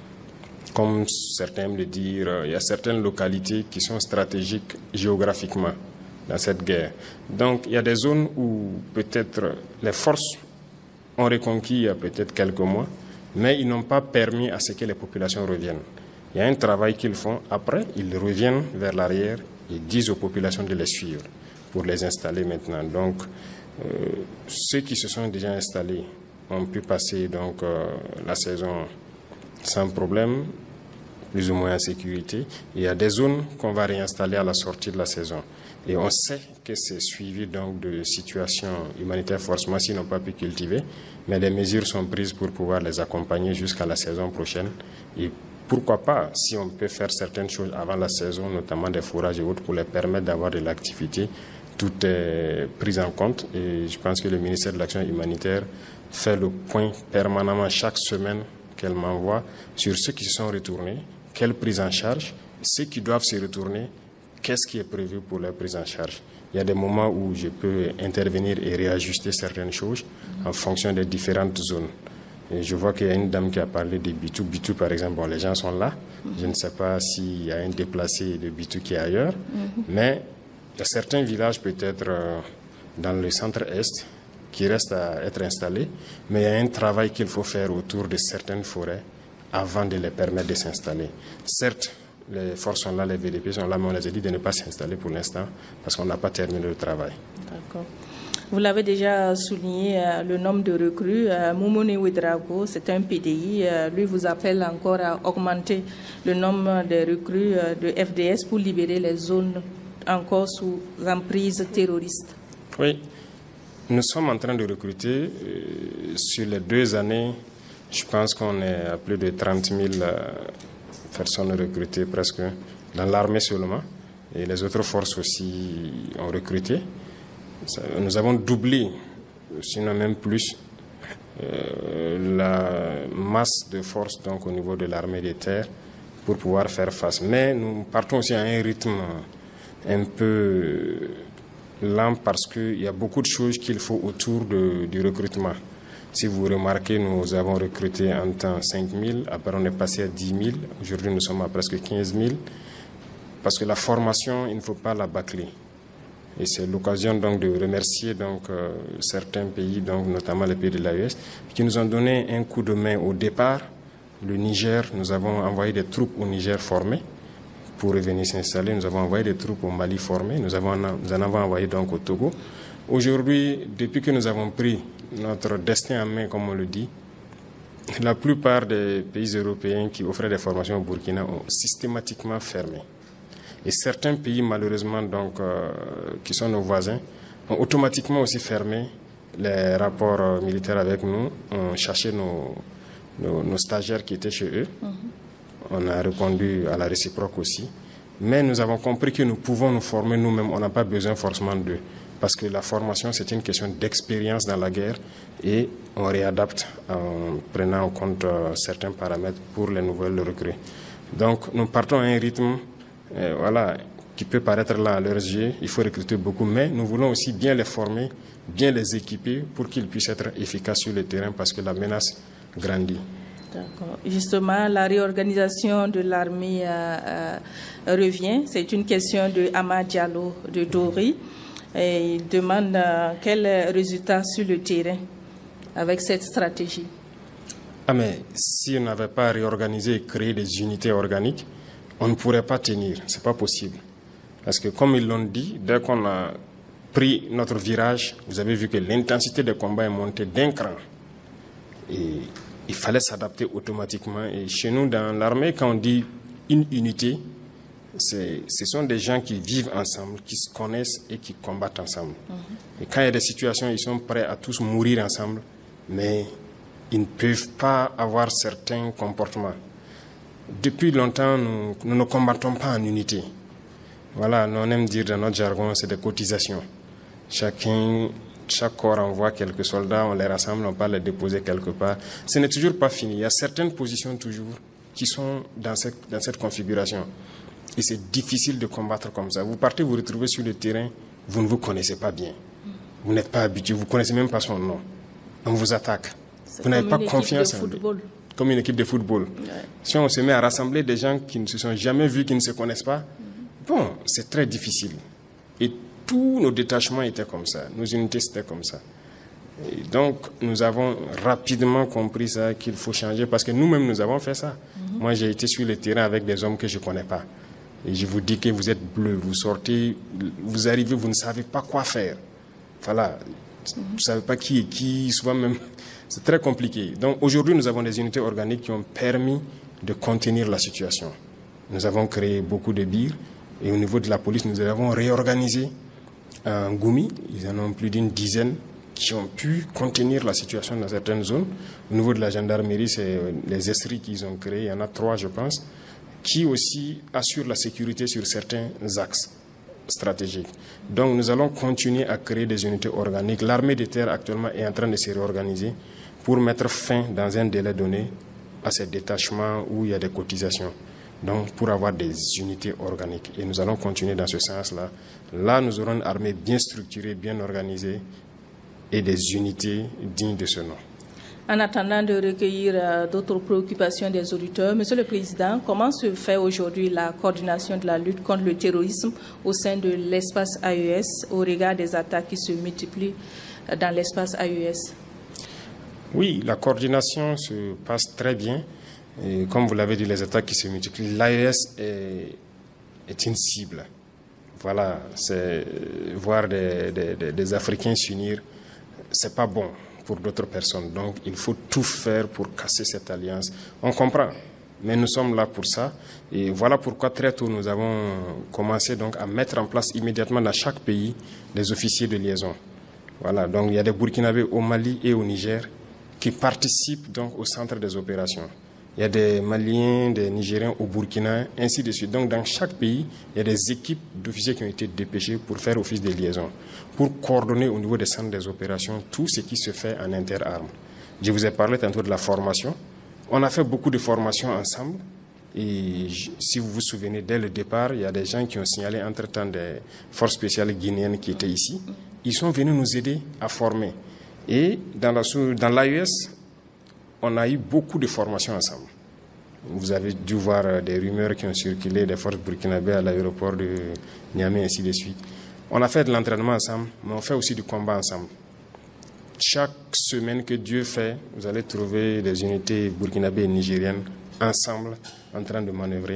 Comme certains aiment le dire, il y a certaines localités qui sont stratégiques géographiquement dans cette guerre. Donc il y a des zones où peut-être les forces ont reconquis il y a peut-être quelques mois, mais ils n'ont pas permis à ce que les populations reviennent. Il y a un travail qu'ils font. Après, ils reviennent vers l'arrière et disent aux populations de les suivre pour les installer maintenant. Donc, euh, ceux qui se sont déjà installés ont pu passer donc, euh, la saison sans problème, plus ou moins en sécurité. Et il y a des zones qu'on va réinstaller à la sortie de la saison. Et on sait que c'est suivi donc de situations humanitaires forcément s'ils n'ont pas pu cultiver, mais les mesures sont prises pour pouvoir les accompagner jusqu'à la saison prochaine. Et pourquoi pas, si on peut faire certaines choses avant la saison, notamment des fourrages et autres, pour les permettre d'avoir de l'activité, tout est pris en compte. Et je pense que le ministère de l'Action humanitaire fait le point permanemment chaque semaine qu'elle m'envoie sur ceux qui se sont retournés, quelle prise en charge, ceux qui doivent se retourner, qu'est-ce qui est prévu pour la prise en charge. Il y a des moments où je peux intervenir et réajuster certaines choses en fonction des différentes zones. Et je vois qu'il y a une dame qui a parlé de Bitou. Bitou, par exemple, bon, les gens sont là. Je ne sais pas s'il y a un déplacé de Bitou qui est ailleurs. Mm-hmm. Mais il y a certains villages, peut-être euh, dans le centre-est, qui restent à être installés. Mais il y a un travail qu'il faut faire autour de certaines forêts avant de les permettre de s'installer. Certes, les forces sont là, les V D P sont là, mais on les a dit de ne pas s'installer pour l'instant parce qu'on n'a pas terminé le travail. D'accord. Vous l'avez déjà souligné, euh, le nombre de recrues. Euh, Moumouni Ouedraogo, c'est un P D I. Euh, lui vous appelle encore à augmenter le nombre de recrues euh, de F D S pour libérer les zones encore sous emprise terroriste. Oui, nous sommes en train de recruter. Euh, sur les deux années, je pense qu'on est à plus de trente mille euh, personnes recrutées presque dans l'armée seulement. Et les autres forces aussi ont recruté. Nous avons doublé, sinon même plus, euh, la masse de forces donc, au niveau de l'armée des terres pour pouvoir faire face. Mais nous partons aussi à un rythme un peu lent parce qu'il y a beaucoup de choses qu'il faut autour de, du recrutement. Si vous remarquez, nous avons recruté en temps cinq mille, après on est passé à dix mille, aujourd'hui nous sommes à presque quinze mille, parce que la formation, il ne faut pas la bâcler. Et c'est l'occasion donc de remercier donc, euh, certains pays, donc, notamment les pays de l'A E S, qui nous ont donné un coup de main au départ. Le Niger, nous avons envoyé des troupes au Niger formées pour revenir s'installer. Nous avons envoyé des troupes au Mali formées. Nous, avons, nous en avons envoyé donc au Togo. Aujourd'hui, depuis que nous avons pris notre destin en main, comme on le dit, la plupart des pays européens qui offraient des formations au Burkina ont systématiquement fermé. Et certains pays, malheureusement, donc, euh, qui sont nos voisins, ont automatiquement aussi fermé les rapports euh, militaires avec nous, ont cherché nos, nos, nos stagiaires qui étaient chez eux. Mm-hmm. On a répondu à la réciproque aussi. Mais nous avons compris que nous pouvons nous former nous-mêmes, on n'a pas besoin forcément d'eux. Parce que la formation, c'est une question d'expérience dans la guerre et on réadapte en prenant en compte euh, certains paramètres pour les nouvelles recrues. Donc, nous partons à un rythme Euh, voilà, qui peut paraître là à leurs yeux, il faut recruter beaucoup, mais nous voulons aussi bien les former, bien les équiper pour qu'ils puissent être efficaces sur le terrain parce que la menace grandit. D'accord. Justement, la réorganisation de l'armée euh, euh, revient. C'est une question de Ama Diallo de Dori. Et il demande euh, quel résultat sur le terrain avec cette stratégie. Ah mais si on n'avait pas réorganisé et créé des unités organiques, on ne pourrait pas tenir, c'est pas possible. Parce que comme ils l'ont dit, dès qu'on a pris notre virage, vous avez vu que l'intensité des combats est montée d'un cran. Et il fallait s'adapter automatiquement. Et chez nous, dans l'armée, quand on dit une unité, ce sont des gens qui vivent ensemble, qui se connaissent et qui combattent ensemble. Mm-hmm. Et quand il y a des situations, ils sont prêts à tous mourir ensemble, mais ils ne peuvent pas avoir certains comportements. Depuis longtemps, nous, nous ne combattons pas en unité. Voilà, on aime dire dans notre jargon, c'est des cotisations. Chacun, chaque corps envoie quelques soldats, on les rassemble, on part les déposer quelque part. Ce n'est toujours pas fini. Il y a certaines positions toujours qui sont dans cette, dans cette configuration. Et c'est difficile de combattre comme ça. Vous partez, vous vous retrouvez sur le terrain, vous ne vous connaissez pas bien. Vous n'êtes pas habitué, vous ne connaissez même pas son nom. On vous attaque. Vous n'avez pas confiance en lui. Comme une équipe de football. Ouais. Si on se met à rassembler des gens qui ne se sont jamais vus, qui ne se connaissent pas, mm-hmm. bon, c'est très difficile. Et tous nos détachements étaient comme ça. Nos unités, c'était comme ça. Et donc, nous avons rapidement compris ça, qu'il faut changer, parce que nous-mêmes, nous avons fait ça. Mm-hmm. Moi, j'ai été sur le terrain avec des hommes que je ne connais pas. Et je vous dis que vous êtes bleus, vous sortez, vous arrivez, vous ne savez pas quoi faire. Voilà. Mm-hmm. Vous ne savez pas qui est qui, souvent même... C'est très compliqué. Donc aujourd'hui, nous avons des unités organiques qui ont permis de contenir la situation. Nous avons créé beaucoup de B I R et au niveau de la police, nous avons réorganisé un Goumi. Ils en ont plus d'une dizaine qui ont pu contenir la situation dans certaines zones. Au niveau de la gendarmerie, c'est les esseries qu'ils ont créés. Il y en a trois, je pense, qui aussi assurent la sécurité sur certains axes stratégiques. Donc nous allons continuer à créer des unités organiques. L'armée de terre actuellement est en train de se réorganiser pour mettre fin dans un délai donné à ces détachements où il y a des cotisations. Donc pour avoir des unités organiques. Et nous allons continuer dans ce sens-là. Là, nous aurons une armée bien structurée, bien organisée et des unités dignes de ce nom. En attendant de recueillir euh, d'autres préoccupations des auditeurs, Monsieur le Président, comment se fait aujourd'hui la coordination de la lutte contre le terrorisme au sein de l'espace A E S au regard des attaques qui se multiplient dans l'espace A E S? Oui, la coordination se passe très bien. Et comme vous l'avez dit, les attaques qui se multiplient, l'A E S est, est une cible. Voilà, c'est voir des, des, des Africains s'unir, c'est pas bon pour d'autres personnes. Donc, il faut tout faire pour casser cette alliance. On comprend, mais nous sommes là pour ça. Et voilà pourquoi très tôt, nous avons commencé donc à mettre en place immédiatement dans chaque pays des officiers de liaison. Voilà, donc il y a des Burkinabés au Mali et au Niger qui participent donc au centre des opérations. Il y a des Maliens, des Nigériens au Burkina, ainsi de suite. Donc dans chaque pays, il y a des équipes d'officiers qui ont été dépêchés pour faire office de liaison, pour coordonner au niveau des centres des opérations tout ce qui se fait en interarmes. Je vous ai parlé tantôt de la formation. On a fait beaucoup de formations ensemble. Et si vous vous souvenez, dès le départ, il y a des gens qui ont signalé entre-temps des forces spéciales guinéennes qui étaient ici. Ils sont venus nous aider à former. Et dans la, dans l'A E S, on a eu beaucoup de formations ensemble. Vous avez dû voir des rumeurs qui ont circulé des forces burkinabées à l'aéroport de Niamey, ainsi de suite. On a fait de l'entraînement ensemble, mais on fait aussi du combat ensemble. Chaque semaine que Dieu fait, vous allez trouver des unités burkinabées et nigériennes ensemble, en train de manœuvrer.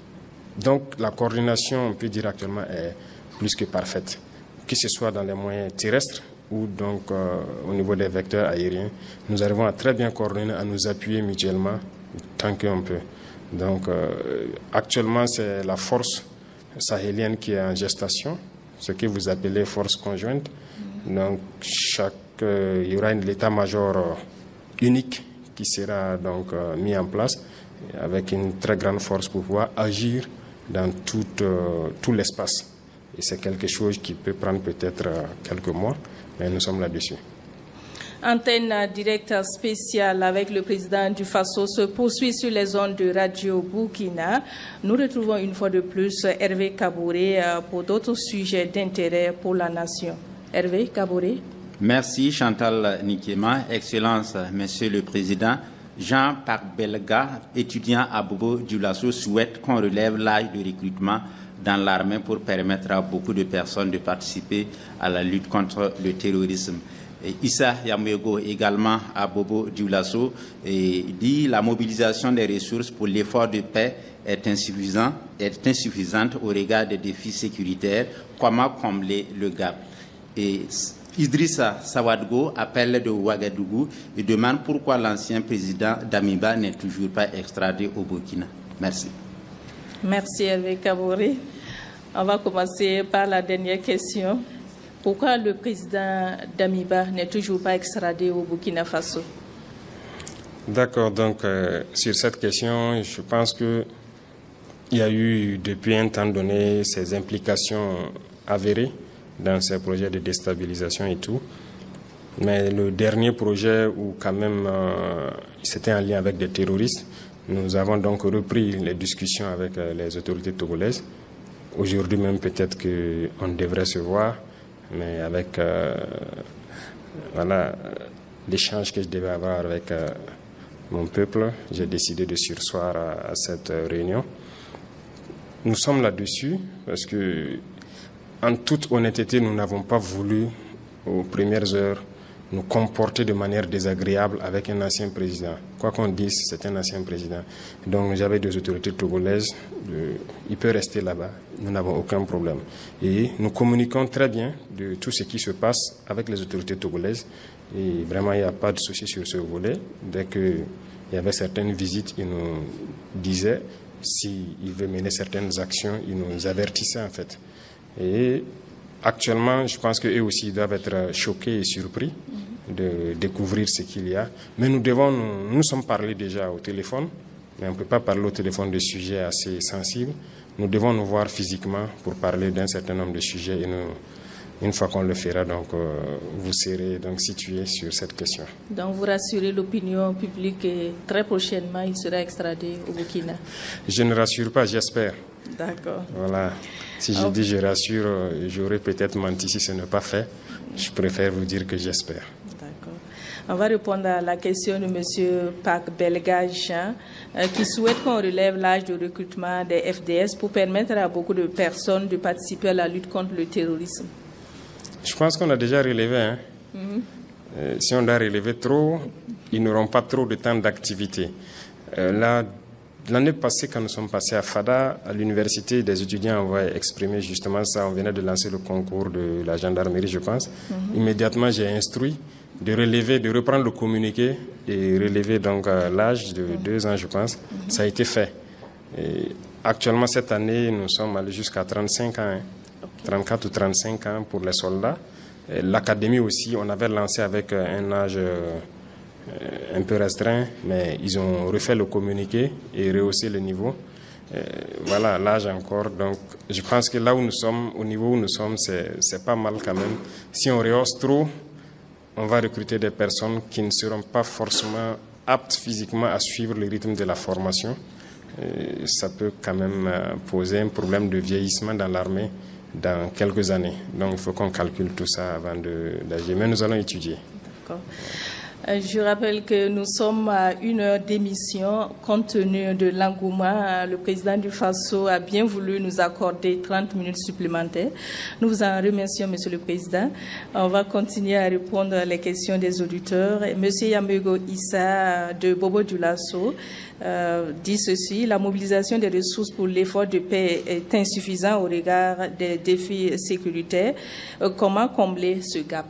Donc la coordination, on peut dire actuellement, est plus que parfaite. Que ce soit dans les moyens terrestres, ou donc euh, au niveau des vecteurs aériens, nous arrivons à très bien coordonner, à nous appuyer mutuellement tant qu'on peut. Donc euh, actuellement, c'est la force sahélienne qui est en gestation, ce que vous appelez force conjointe. Donc chaque, euh, il y aura l'état-major euh, unique qui sera donc euh, mis en place avec une très grande force pour pouvoir agir dans tout, euh, tout l'espace. Et c'est quelque chose qui peut prendre peut-être euh, quelques mois, mais nous sommes là-dessus. Antenne directe spéciale avec le président du Faso se poursuit sur les ondes de Radio Burkina. Nous retrouvons une fois de plus Hervé Kaboré pour d'autres sujets d'intérêt pour la nation. Hervé Kaboré. Merci Chantal Nikema. Excellence, Monsieur le Président. Jean Parc Belga, étudiant à Bobo Dioulasso, souhaite qu'on relève l'âge de recrutement dans l'armée pour permettre à beaucoup de personnes de participer à la lutte contre le terrorisme. Et Issa Yamoyogo également à Bobo Dioulasso dit la mobilisation des ressources pour l'effort de paix est, insuffisant, est insuffisante au regard des défis sécuritaires. Comment combler le gap? Et Idrissa Sawadgo appelle de Ouagadougou et demande pourquoi l'ancien président Damiba n'est toujours pas extradé au Burkina. Merci. Merci Hervé Kaboré. On va commencer par la dernière question. Pourquoi le président Damiba n'est toujours pas extradé au Burkina Faso? D'accord, donc euh, sur cette question, je pense qu'il y a eu depuis un temps donné ces implications avérées dans ces projets de déstabilisation et tout. Mais le dernier projet où quand même euh, c'était en lien avec des terroristes, nous avons donc repris les discussions avec euh, les autorités togolaises. Aujourd'hui même peut-être qu'on devrait se voir, mais avec euh, voilà, l'échange que je devais avoir avec euh, mon peuple, j'ai décidé de surseoir à, à cette euh, réunion. Nous sommes là-dessus parce que, en toute honnêteté, nous n'avons pas voulu, aux premières heures, nous comporter de manière désagréable avec un ancien président. Quoi qu'on dise, c'est un ancien président. Donc j'avais des autorités togolaises, de, il peut rester là-bas, nous n'avons aucun problème. Et nous communiquons très bien de tout ce qui se passe avec les autorités togolaises. Et vraiment, il n'y a pas de souci sur ce volet. Dès qu'il y avait certaines visites, ils nous disaient s'ils veulent mener certaines actions, ils nous avertissaient en fait. Et actuellement, je pense qu'eux aussi doivent être choqués et surpris de découvrir ce qu'il y a. Mais nous devons, nous, nous sommes parlé déjà au téléphone, mais on ne peut pas parler au téléphone de sujets assez sensibles. Nous devons nous voir physiquement pour parler d'un certain nombre de sujets et nous, une fois qu'on le fera, donc, euh, vous serez donc situés sur cette question. Donc vous rassurez l'opinion publique et très prochainement il sera extradé au Burkina? Je ne rassure pas, j'espère. D'accord. Voilà. Si je dis je rassure, j'aurais peut-être menti si ce n'est pas fait. Je préfère vous dire que j'espère. D'accord. On va répondre à la question de M. Pac Belgage, euh, qui souhaite qu'on relève l'âge de recrutement des F D S pour permettre à beaucoup de personnes de participer à la lutte contre le terrorisme. Je pense qu'on a déjà relevé. Hein. Mm-hmm. euh, si on doit relever trop, ils n'auront pas trop de temps d'activité. Euh, là, L'année passée, quand nous sommes passés à Fada, à l'université, des étudiants ont exprimé justement ça. On venait de lancer le concours de la gendarmerie, je pense. Mm-hmm. Immédiatement, j'ai instruit de relever, de reprendre le communiqué et relever donc euh, l'âge de mm-hmm. deux ans, je pense. Mm-hmm. Ça a été fait. Et actuellement, cette année, nous sommes allés jusqu'à trente-cinq ans, hein. Okay. trente-quatre ou trente-cinq ans pour les soldats. L'académie aussi, on avait lancé avec euh, un âge... Euh, un peu restreint, mais ils ont refait le communiqué et rehaussé le niveau. Euh, voilà, l'âge encore. Donc, je pense que là où nous sommes, au niveau où nous sommes, c'est pas mal quand même. Si on rehausse trop, on va recruter des personnes qui ne seront pas forcément aptes physiquement à suivre le rythme de la formation. Euh, ça peut quand même euh, poser un problème de vieillissement dans l'armée dans quelques années. Donc, il faut qu'on calcule tout ça avant d'agir. Mais nous allons étudier. D'accord. Je rappelle que nous sommes à une heure d'émission. Compte tenu de l'engouement, le président du Faso a bien voulu nous accorder trente minutes supplémentaires. Nous vous en remercions, Monsieur le Président. On va continuer à répondre à les questions des auditeurs. Monsieur Yamoyogo Issa de Bobo Dioulasso euh, dit ceci: la mobilisation des ressources pour l'effort de paix est insuffisante au regard des défis sécuritaires. Euh, comment combler ce gap?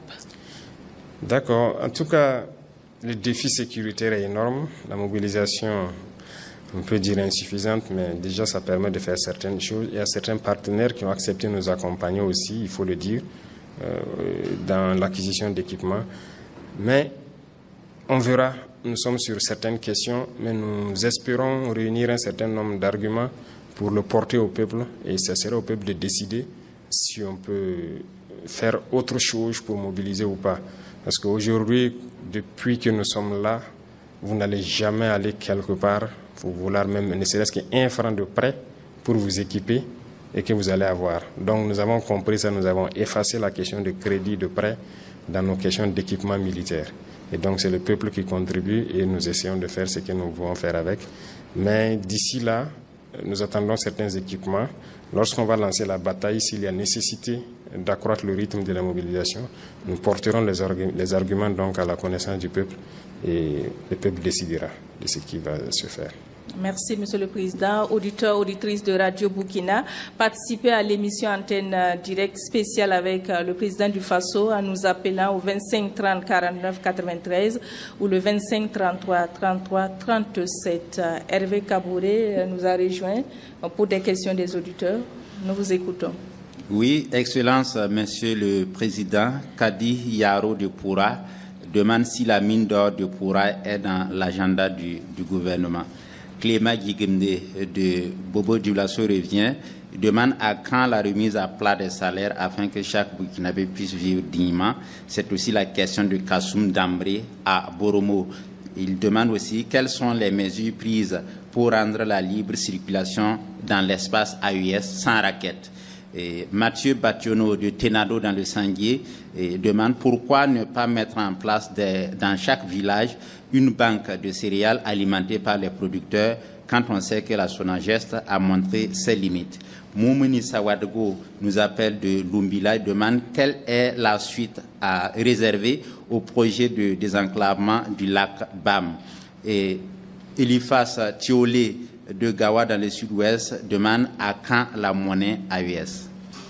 D'accord. En tout cas, le défi sécuritaire est énorme. La mobilisation, on peut dire insuffisante, mais déjà ça permet de faire certaines choses. Il y a certains partenaires qui ont accepté de nous accompagner aussi, il faut le dire, euh, dans l'acquisition d'équipements. Mais on verra, nous sommes sur certaines questions, mais nous espérons réunir un certain nombre d'arguments pour le porter au peuple, et ce sera au peuple de décider si on peut faire autre chose pour mobiliser ou pas. Parce qu'aujourd'hui, depuis que nous sommes là, vous n'allez jamais aller quelque part pour vouloir même, ne serait-ce qu'un franc de prêt pour vous équiper et que vous allez avoir. Donc nous avons compris ça, nous avons effacé la question de crédit, de prêt dans nos questions d'équipement militaire. Et donc c'est le peuple qui contribue et nous essayons de faire ce que nous voulons faire avec. Mais d'ici là, nous attendons certains équipements. Lorsqu'on va lancer la bataille, s'il y a nécessité d'accroître le rythme de la mobilisation, nous porterons les, les arguments donc à la connaissance du peuple et le peuple décidera de ce qui va se faire. Merci, Monsieur le Président. Auditeurs, auditrices de Radio Burkina, participez à l'émission Antenne Directe spéciale avec le Président du Faso en nous appelant au vingt-cinq trente quarante-neuf quatre-vingt-treize ou le vingt-cinq trente-trois trente-trois trente-sept. Hervé Kabouré nous a rejoint pour des questions des auditeurs. Nous vous écoutons. Oui, Excellence, Monsieur le Président, Kadi Yaro de Poura demande si la mine d'or de Poura est dans l'agenda du, du gouvernement. Clément Guigemde de Bobo Dioulasso revient, demande à quand la remise à plat des salaires afin que chaque Burkinabé puisse vivre dignement. C'est aussi la question de Kassoum Dambré à Boromo. Il demande aussi quelles sont les mesures prises pour rendre la libre circulation dans l'espace A U S sans raquette. Et Mathieu Bationo de Tenado dans le Sanguier et demande pourquoi ne pas mettre en place des, dans chaque village une banque de céréales alimentée par les producteurs quand on sait que la Sonagest a montré ses limites. Moumouni Sawadego nous appelle de Lumbila et demande quelle est la suite à réserver au projet de désenclavement du lac Bam. Et Elifas Thiolé de Gawa dans le sud-ouest demande à quand la monnaie A U S.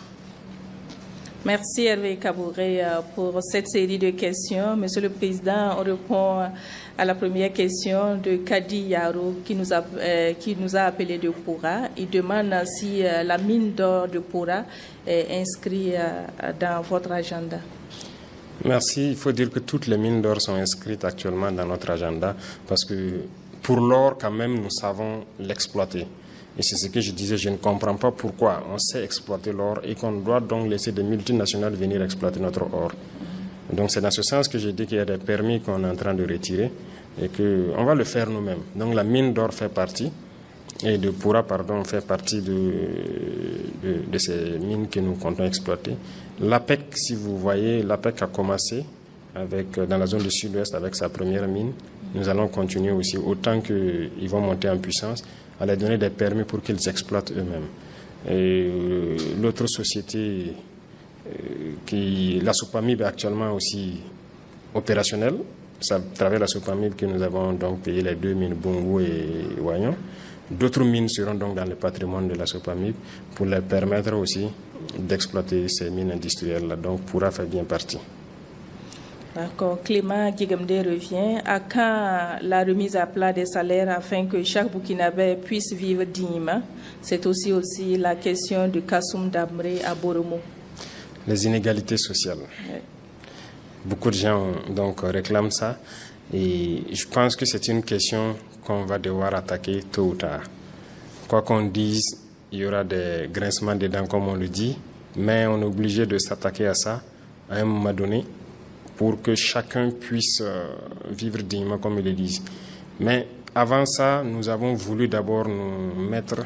Merci Hervé Kabouré pour cette série de questions. Monsieur le Président, on répond à la première question de Kadi Yaro qui nous a, euh, qui nous a appelé de Poura. Il demande si euh, la mine d'or de Poura est inscrite euh, dans votre agenda. Merci. Il faut dire que toutes les mines d'or sont inscrites actuellement dans notre agenda parce que pour l'or, quand même, nous savons l'exploiter. Et c'est ce que je disais, je ne comprends pas pourquoi on sait exploiter l'or et qu'on doit donc laisser des multinationales venir exploiter notre or. Donc c'est dans ce sens que je dis qu'il y a des permis qu'on est en train de retirer et qu'on va le faire nous-mêmes. Donc la mine d'or fait partie, et de Poura, pardon, fait partie de, de, de ces mines que nous comptons exploiter. L'A P E C, si vous voyez, l'A P E C a commencé avec, dans la zone du sud-ouest avec sa première mine. Nous allons continuer aussi, autant qu'ils vont monter en puissance, à leur donner des permis pour qu'ils exploitent eux-mêmes. Et euh, l'autre société, euh, qui, la Sopamib est actuellement aussi opérationnelle. C'est à travers la Sopamib que nous avons donc payé les deux mines Bongo et Wayon. D'autres mines seront donc dans le patrimoine de la Sopamib pour leur permettre aussi d'exploiter ces mines industrielles-là. Donc, pourra faire bien partie. D'accord. Clément Guigemde revient. À quand la remise à plat des salaires afin que chaque Burkinabé puisse vivre dignement? C'est aussi, aussi la question de Kassoum Dambré à Boromo. Les inégalités sociales. Oui. Beaucoup de gens donc réclament ça. Et je pense que c'est une question qu'on va devoir attaquer tôt ou tard. Quoi qu'on dise, il y aura des grincements des dents, comme on le dit, mais on est obligé de s'attaquer à ça à un moment donné, pour que chacun puisse vivre dignement, comme ils le disent. Mais avant ça, nous avons voulu d'abord nous mettre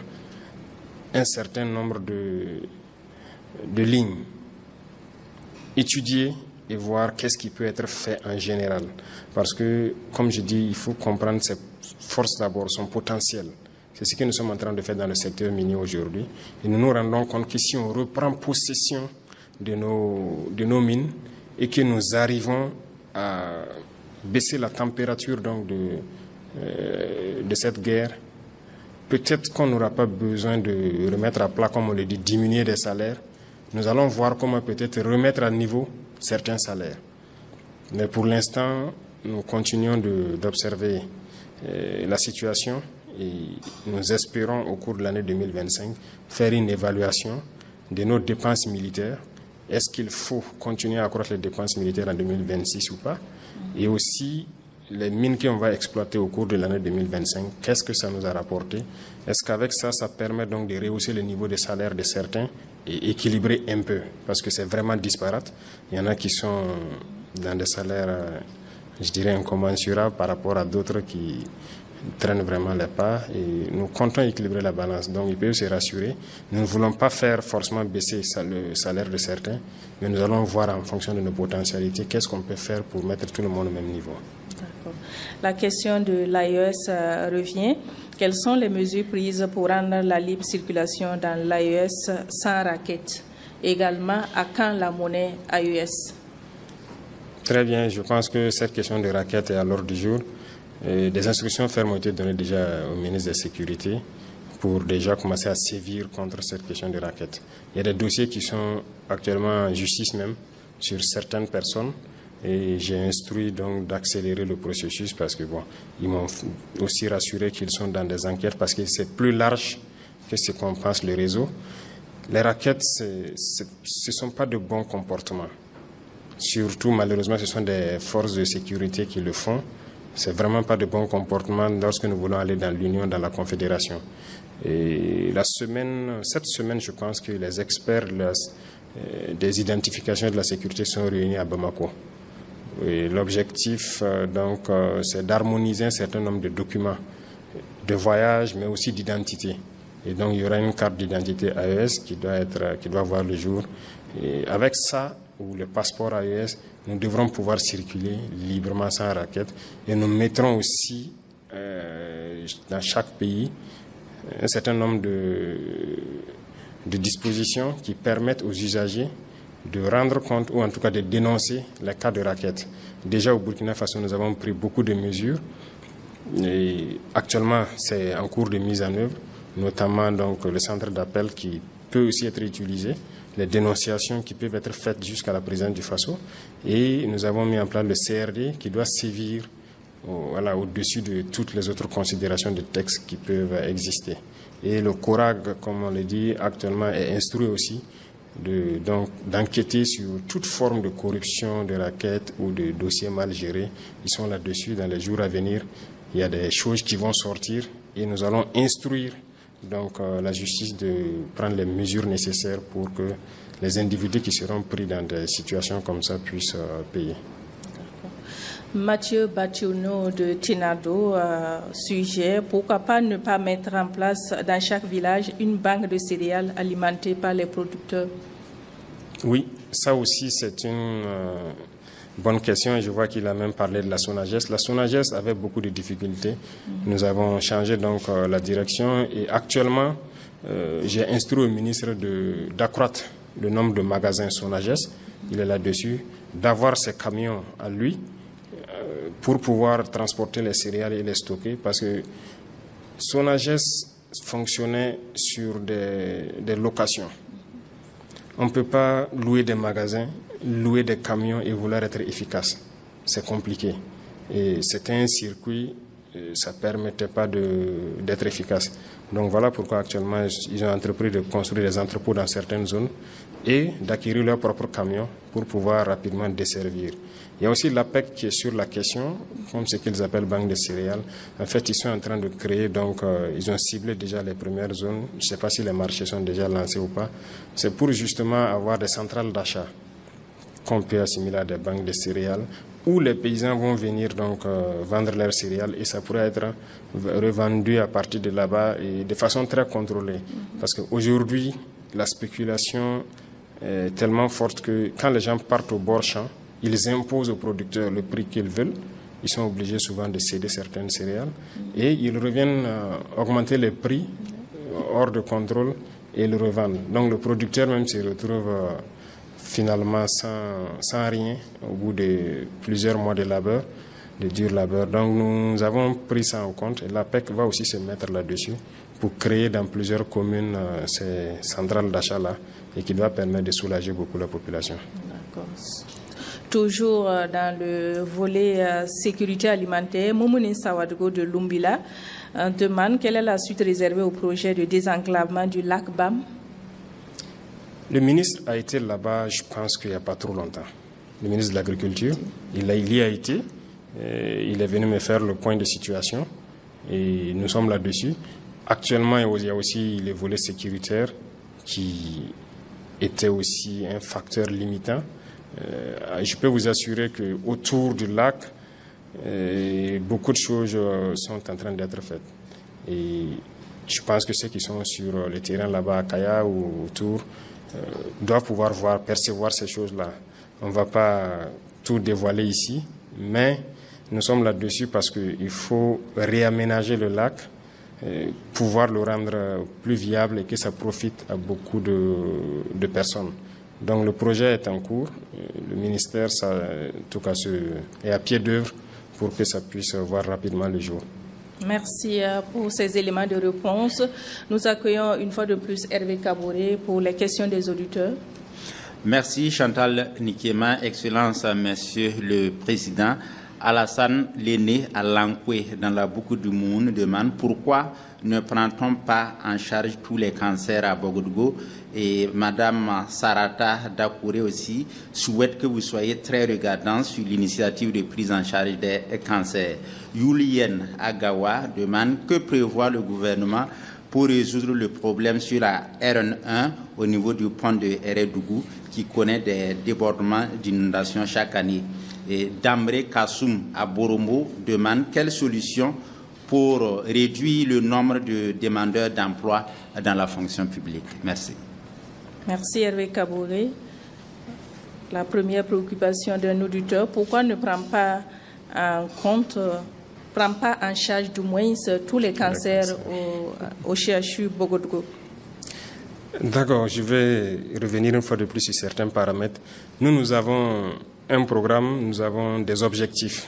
un certain nombre de, de lignes, étudier et voir qu'est-ce qui peut être fait en général. Parce que, comme je dis, il faut comprendre ses forces d'abord, son potentiel. C'est ce que nous sommes en train de faire dans le secteur minier aujourd'hui. Et nous nous rendons compte que si on reprend possession de nos, de nos mines, et que nous arrivons à baisser la température donc de, euh, de cette guerre, peut-être qu'on n'aura pas besoin de remettre à plat, comme on le dit, diminuer des salaires. Nous allons voir comment peut-être remettre à niveau certains salaires. Mais pour l'instant, nous continuons d'observer euh, la situation et nous espérons au cours de l'année deux mille vingt-cinq faire une évaluation de nos dépenses militaires. Est-ce qu'il faut continuer à accroître les dépenses militaires en deux mille vingt-six ou pas? Et aussi, les mines qu'on va exploiter au cours de l'année deux mille vingt-cinq, qu'est-ce que ça nous a rapporté? Est-ce qu'avec ça, ça permet donc de rehausser le niveau des salaires de certains et équilibrer un peu? Parce que c'est vraiment disparate. Il y en a qui sont dans des salaires, je dirais, incommensurables par rapport à d'autres qui traînent vraiment les pas, et nous comptons équilibrer la balance. Donc ils peuvent se rassurer. Nous ne voulons pas faire forcément baisser le salaire de certains, mais nous allons voir en fonction de nos potentialités qu'est-ce qu'on peut faire pour mettre tout le monde au même niveau. La question de l'A E S euh, revient. Quelles sont les mesures prises pour rendre la libre circulation dans l'A E S sans raquettes? Également, à quand la monnaie A E S? Très bien, je pense que cette question de raquettes est à l'ordre du jour. Et des instructions fermes ont été données déjà au ministre de la Sécurité pour déjà commencer à sévir contre cette question de raquettes. Il y a des dossiers qui sont actuellement en justice même sur certaines personnes et j'ai instruit donc d'accélérer le processus parce que bon, ils m'ont aussi rassuré qu'ils sont dans des enquêtes parce que c'est plus large que ce qu'on pense le réseau. Les raquettes, c'est, c'est, ce ne sont pas de bons comportements. Surtout, malheureusement, ce sont des forces de sécurité qui le font. C'est vraiment pas de bons comportements lorsque nous voulons aller dans l'Union, dans la Confédération. Et la semaine, cette semaine, je pense que les experts les, euh, des identifications de la sécurité sont réunis à Bamako. Et l'objectif, euh, donc, euh, c'est d'harmoniser un certain nombre de documents de voyage, mais aussi d'identité. Et donc, il y aura une carte d'identité A E S qui doit être, qui doit voir le jour. Et avec ça, ou le passeport A E S, nous devrons pouvoir circuler librement sans raquettes. Et nous mettrons aussi euh, dans chaque pays un certain nombre de, de dispositions qui permettent aux usagers de rendre compte ou en tout cas de dénoncer les cas de raquettes. Déjà au Burkina Faso, nous avons pris beaucoup de mesures et actuellement c'est en cours de mise en œuvre, notamment donc le centre d'appel qui peut aussi être utilisé, les dénonciations qui peuvent être faites jusqu'à la présidence du Faso et nous avons mis en place le C R D qui doit sévir Voilà, au-dessus de toutes les autres considérations de textes qui peuvent exister. Et le CORAG, comme on le dit, actuellement est instruit aussi de, donc, d'enquêter sur toute forme de corruption, de raquettes ou de dossiers mal gérés. Ils sont là-dessus dans les jours à venir. Il y a des choses qui vont sortir et nous allons instruire donc, euh, la justice de prendre les mesures nécessaires pour que les individus qui seront pris dans des situations comme ça puissent euh, payer. Mathieu Bationo de Tinado, euh, sujet, pourquoi pas ne pas mettre en place dans chaque village une banque de céréales alimentée par les producteurs? Oui, ça aussi c'est une euh, bonne question et je vois qu'il a même parlé de la SONAGES. La SONAGES avait beaucoup de difficultés. Mm-hmm. Nous avons changé donc euh, la direction et actuellement euh, j'ai instruit au ministre de, d'accroître le nombre de magasins SONAGES, il est là-dessus, d'avoir ses camions à lui pour pouvoir transporter les céréales et les stocker, parce que SONAGES fonctionnait sur des, des locations. On ne peut pas louer des magasins, louer des camions et vouloir être efficace. C'est compliqué. Et c'était un circuit, ça ne permettait pas de, d'être efficace. Donc voilà pourquoi actuellement ils ont entrepris de construire des entrepôts dans certaines zones et d'acquérir leurs propres camions pour pouvoir rapidement desservir. Il y a aussi l'A P E C qui est sur la question, comme ce qu'ils appellent banque de céréales. En fait, ils sont en train de créer, donc euh, ils ont ciblé déjà les premières zones. Je ne sais pas si les marchés sont déjà lancés ou pas. C'est pour justement avoir des centrales d'achat qu'on peut assimiler à des banques de céréales où les paysans vont venir donc euh, vendre leurs céréales et ça pourrait être revendu à partir de là-bas et de façon très contrôlée. Parce qu'aujourd'hui, la spéculation est tellement forte que quand les gens partent au bord champ, ils imposent aux producteurs le prix qu'ils veulent. Ils sont obligés souvent de céder certaines céréales et ils reviennent euh, augmenter les prix euh, hors de contrôle et le revendent. Donc le producteur même se retrouve euh, finalement sans, sans rien au bout de plusieurs mois de labeur, de dur labeur. Donc nous avons pris ça en compte et l'A P E C va aussi se mettre là-dessus pour créer dans plusieurs communes euh, ces centrales d'achat-là et qui doit permettre de soulager beaucoup la population. D'accord. Toujours dans le volet euh, sécurité alimentaire, Moumouni Sawadgo de Lumbila euh, demande quelle est la suite réservée au projet de désenclavement du lac Bam. Le ministre a été là-bas, je pense qu'il n'y a pas trop longtemps. Le ministre de l'Agriculture, il, il y a été, euh, il est venu me faire le point de situation et nous sommes là-dessus. Actuellement, il y a aussi les volets sécuritaires qui étaient aussi un facteur limitant. Euh, je peux vous assurer qu'autour du lac, euh, beaucoup de choses euh, sont en train d'être faites. Et je pense que ceux qui sont sur le terrain là-bas à Kaya ou autour euh, doivent pouvoir voir, percevoir ces choses-là. On ne va pas tout dévoiler ici, mais nous sommes là-dessus parce qu'il faut réaménager le lac euh, pouvoir le rendre plus viable et que ça profite à beaucoup de, de personnes. Donc le projet est en cours, le ministère ça, en tout cas, est à pied d'œuvre pour que ça puisse voir rapidement le jour. Merci pour ces éléments de réponse. Nous accueillons une fois de plus Hervé Kaboré pour les questions des auditeurs. Merci Chantal Nikema, Excellence, Monsieur le Président. Alassane Léné à Lankwe, dans la boucle du monde, demande pourquoi ne prend-on pas en charge tous les cancers à Bogodougou. Et Madame Sarata Dakouré aussi souhaite que vous soyez très regardant sur l'initiative de prise en charge des cancers. Yulien Agawa demande que prévoit le gouvernement pour résoudre le problème sur la R N un au niveau du pont de Eredougou qui connaît des débordements d'inondations chaque année. Et Damre Kassoum à Borombo demande quelle solution pour réduire le nombre de demandeurs d'emploi dans la fonction publique. Merci. Merci Hervé Kaboré. La première préoccupation d'un auditeur, pourquoi ne prend pas en compte, prend pas en charge du moins tous les cancers au, au C H U Bogodougou? D'accord, je vais revenir une fois de plus sur certains paramètres. Nous, nous avons un programme, nous avons des objectifs.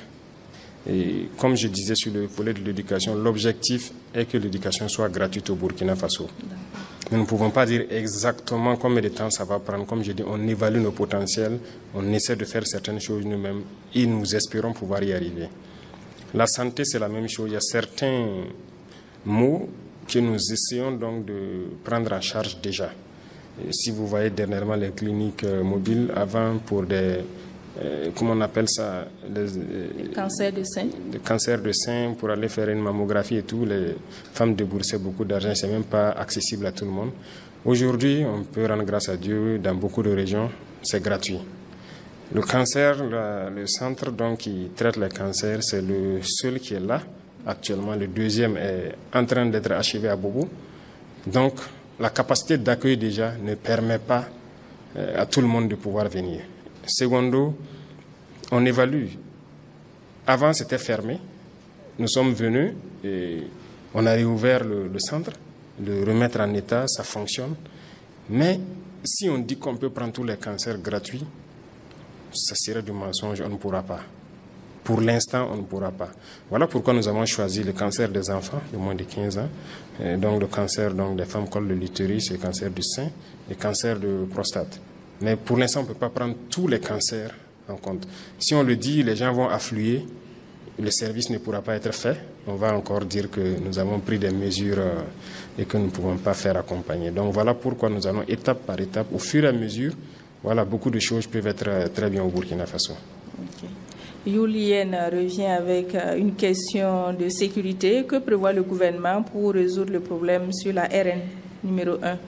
Et comme je disais sur le volet de l'éducation, l'objectif est que l'éducation soit gratuite au Burkina Faso. Nous ne pouvons pas dire exactement combien de temps ça va prendre. Comme je dis, on évalue nos potentiels, on essaie de faire certaines choses nous-mêmes et nous espérons pouvoir y arriver. La santé, c'est la même chose. Il y a certains mots que nous essayons donc de prendre en charge déjà. Et si vous voyez dernièrement les cliniques mobiles, avant pour des... Euh, comment on appelle ça, les, euh, le cancer de sein. Le cancer de sein, pour aller faire une mammographie et tout, les femmes déboursaient beaucoup d'argent, c'est même pas accessible à tout le monde. Aujourd'hui, on peut rendre grâce à Dieu, dans beaucoup de régions, c'est gratuit. Le cancer, la, le centre donc, qui traite les cancers, c'est le seul qui est là actuellement. Le deuxième est en train d'être achevé à Bobo. Donc, la capacité d'accueil déjà ne permet pas euh, à tout le monde de pouvoir venir. Secondo, on évalue. Avant, c'était fermé. Nous sommes venus et on a réouvert le, le centre, le remettre en état, ça fonctionne. Mais si on dit qu'on peut prendre tous les cancers gratuits, ça serait du mensonge, on ne pourra pas. Pour l'instant, on ne pourra pas. Voilà pourquoi nous avons choisi le cancer des enfants de moins de quinze ans, et donc le cancer donc, des femmes col de l'utérus, le cancer du sein et le cancer de prostate. Mais pour l'instant, on ne peut pas prendre tous les cancers en compte. Si on le dit, les gens vont affluer, le service ne pourra pas être fait. On va encore dire que nous avons pris des mesures et que nous ne pouvons pas faire accompagner. Donc voilà pourquoi nous allons étape par étape, au fur et à mesure, voilà, beaucoup de choses peuvent être très bien au Burkina Faso. Okay. Yulien revient avec une question de sécurité. Que prévoit le gouvernement pour résoudre le problème sur la R N numéro un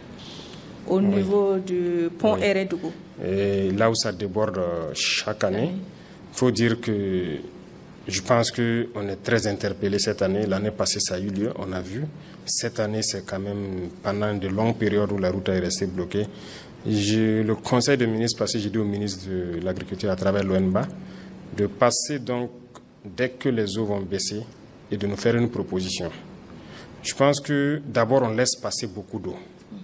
au oui. niveau du pont oui. Eredougou? Et là où ça déborde chaque année, il oui. faut dire que je pense qu'on est très interpellé cette année. L'année passée, ça a eu lieu, on a vu. Cette année, c'est quand même pendant de longues périodes où la route est restée bloquée. Je, le conseil des ministres passé, j'ai dit au ministre de l'Agriculture à travers l'O N B A de passer donc, dès que les eaux vont baisser, et de nous faire une proposition. Je pense que d'abord, on laisse passer beaucoup d'eau.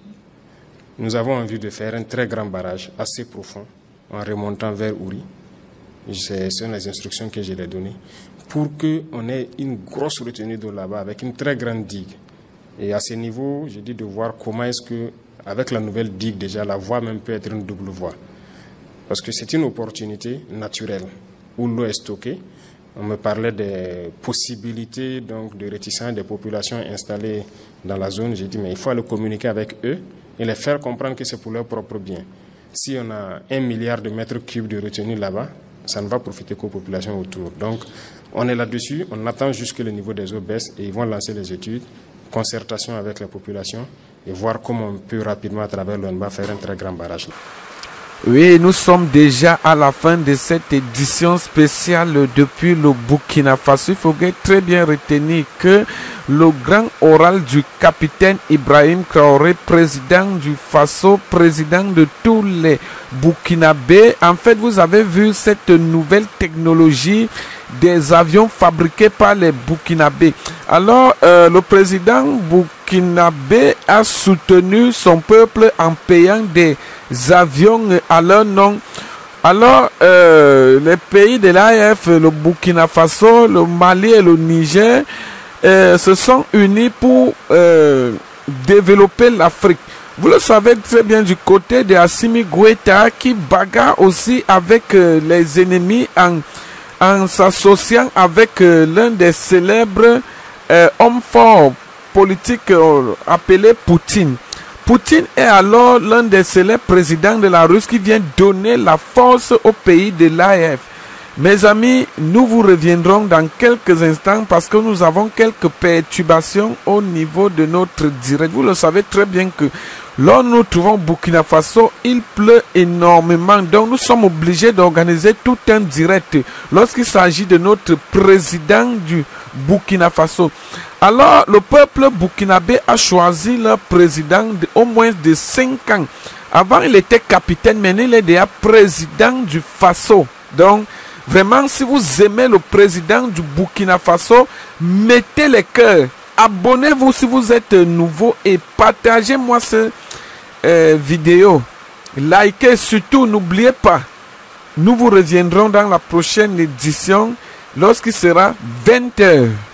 Nous avons envie de faire un très grand barrage, assez profond, en remontant vers Ouri. C'est une des instructions que je l'ai données, pour qu'on ait une grosse retenue d'eau là-bas, avec une très grande digue. Et à ce niveau, j'ai dit de voir comment est-ce que, avec la nouvelle digue déjà, la voie même peut être une double voie. Parce que c'est une opportunité naturelle, où l'eau est stockée. On me parlait des possibilités donc, de réticence des populations installées dans la zone. J'ai dit, mais il faut aller communiquer avec eux et les faire comprendre que c'est pour leur propre bien. Si on a un milliard de mètres cubes de retenue là-bas, ça ne va profiter qu'aux populations autour. Donc, on est là-dessus, on attend juste que le niveau des eaux baisse et ils vont lancer les études, concertation avec la population et voir comment on peut rapidement, à travers l'O N B A, faire un très grand barrage. Oui, nous sommes déjà à la fin de cette édition spéciale depuis le Burkina Faso. Il faudrait très bien retenir que le grand oral du capitaine Ibrahim Traoré, président du Faso, président de tous les Burkinabés. En fait, vous avez vu cette nouvelle technologie des avions fabriqués par les Burkinabés. Alors, euh, le président burkinabé a soutenu son peuple en payant des avions à leur nom. Alors, euh, les pays de l'A E F, le Burkina Faso, le Mali et le Niger euh, se sont unis pour euh, développer l'Afrique. Vous le savez très bien du côté de Assimi Goïta qui bagarre aussi avec euh, les ennemis en, en s'associant avec euh, l'un des célèbres euh, hommes forts politiques euh, appelé Poutine. Poutine est alors l'un des célèbres présidents de la Russie qui vient donner la force au pays de l'A E F. Mes amis, nous vous reviendrons dans quelques instants parce que nous avons quelques perturbations au niveau de notre direct. Vous le savez très bien que lorsque nous trouvons Burkina Faso, il pleut énormément. Donc nous sommes obligés d'organiser tout un direct lorsqu'il s'agit de notre président du Burkina Faso. Alors le peuple burkinabé a choisi leur président de, au moins de cinq ans. Avant il était capitaine, mais il est déjà président du Faso. Donc vraiment, si vous aimez le président du Burkina Faso, mettez les cœurs. Abonnez-vous si vous êtes nouveau et partagez-moi cette euh, vidéo. Likez surtout, n'oubliez pas. Nous vous reviendrons dans la prochaine édition lorsqu'il sera vingt heures.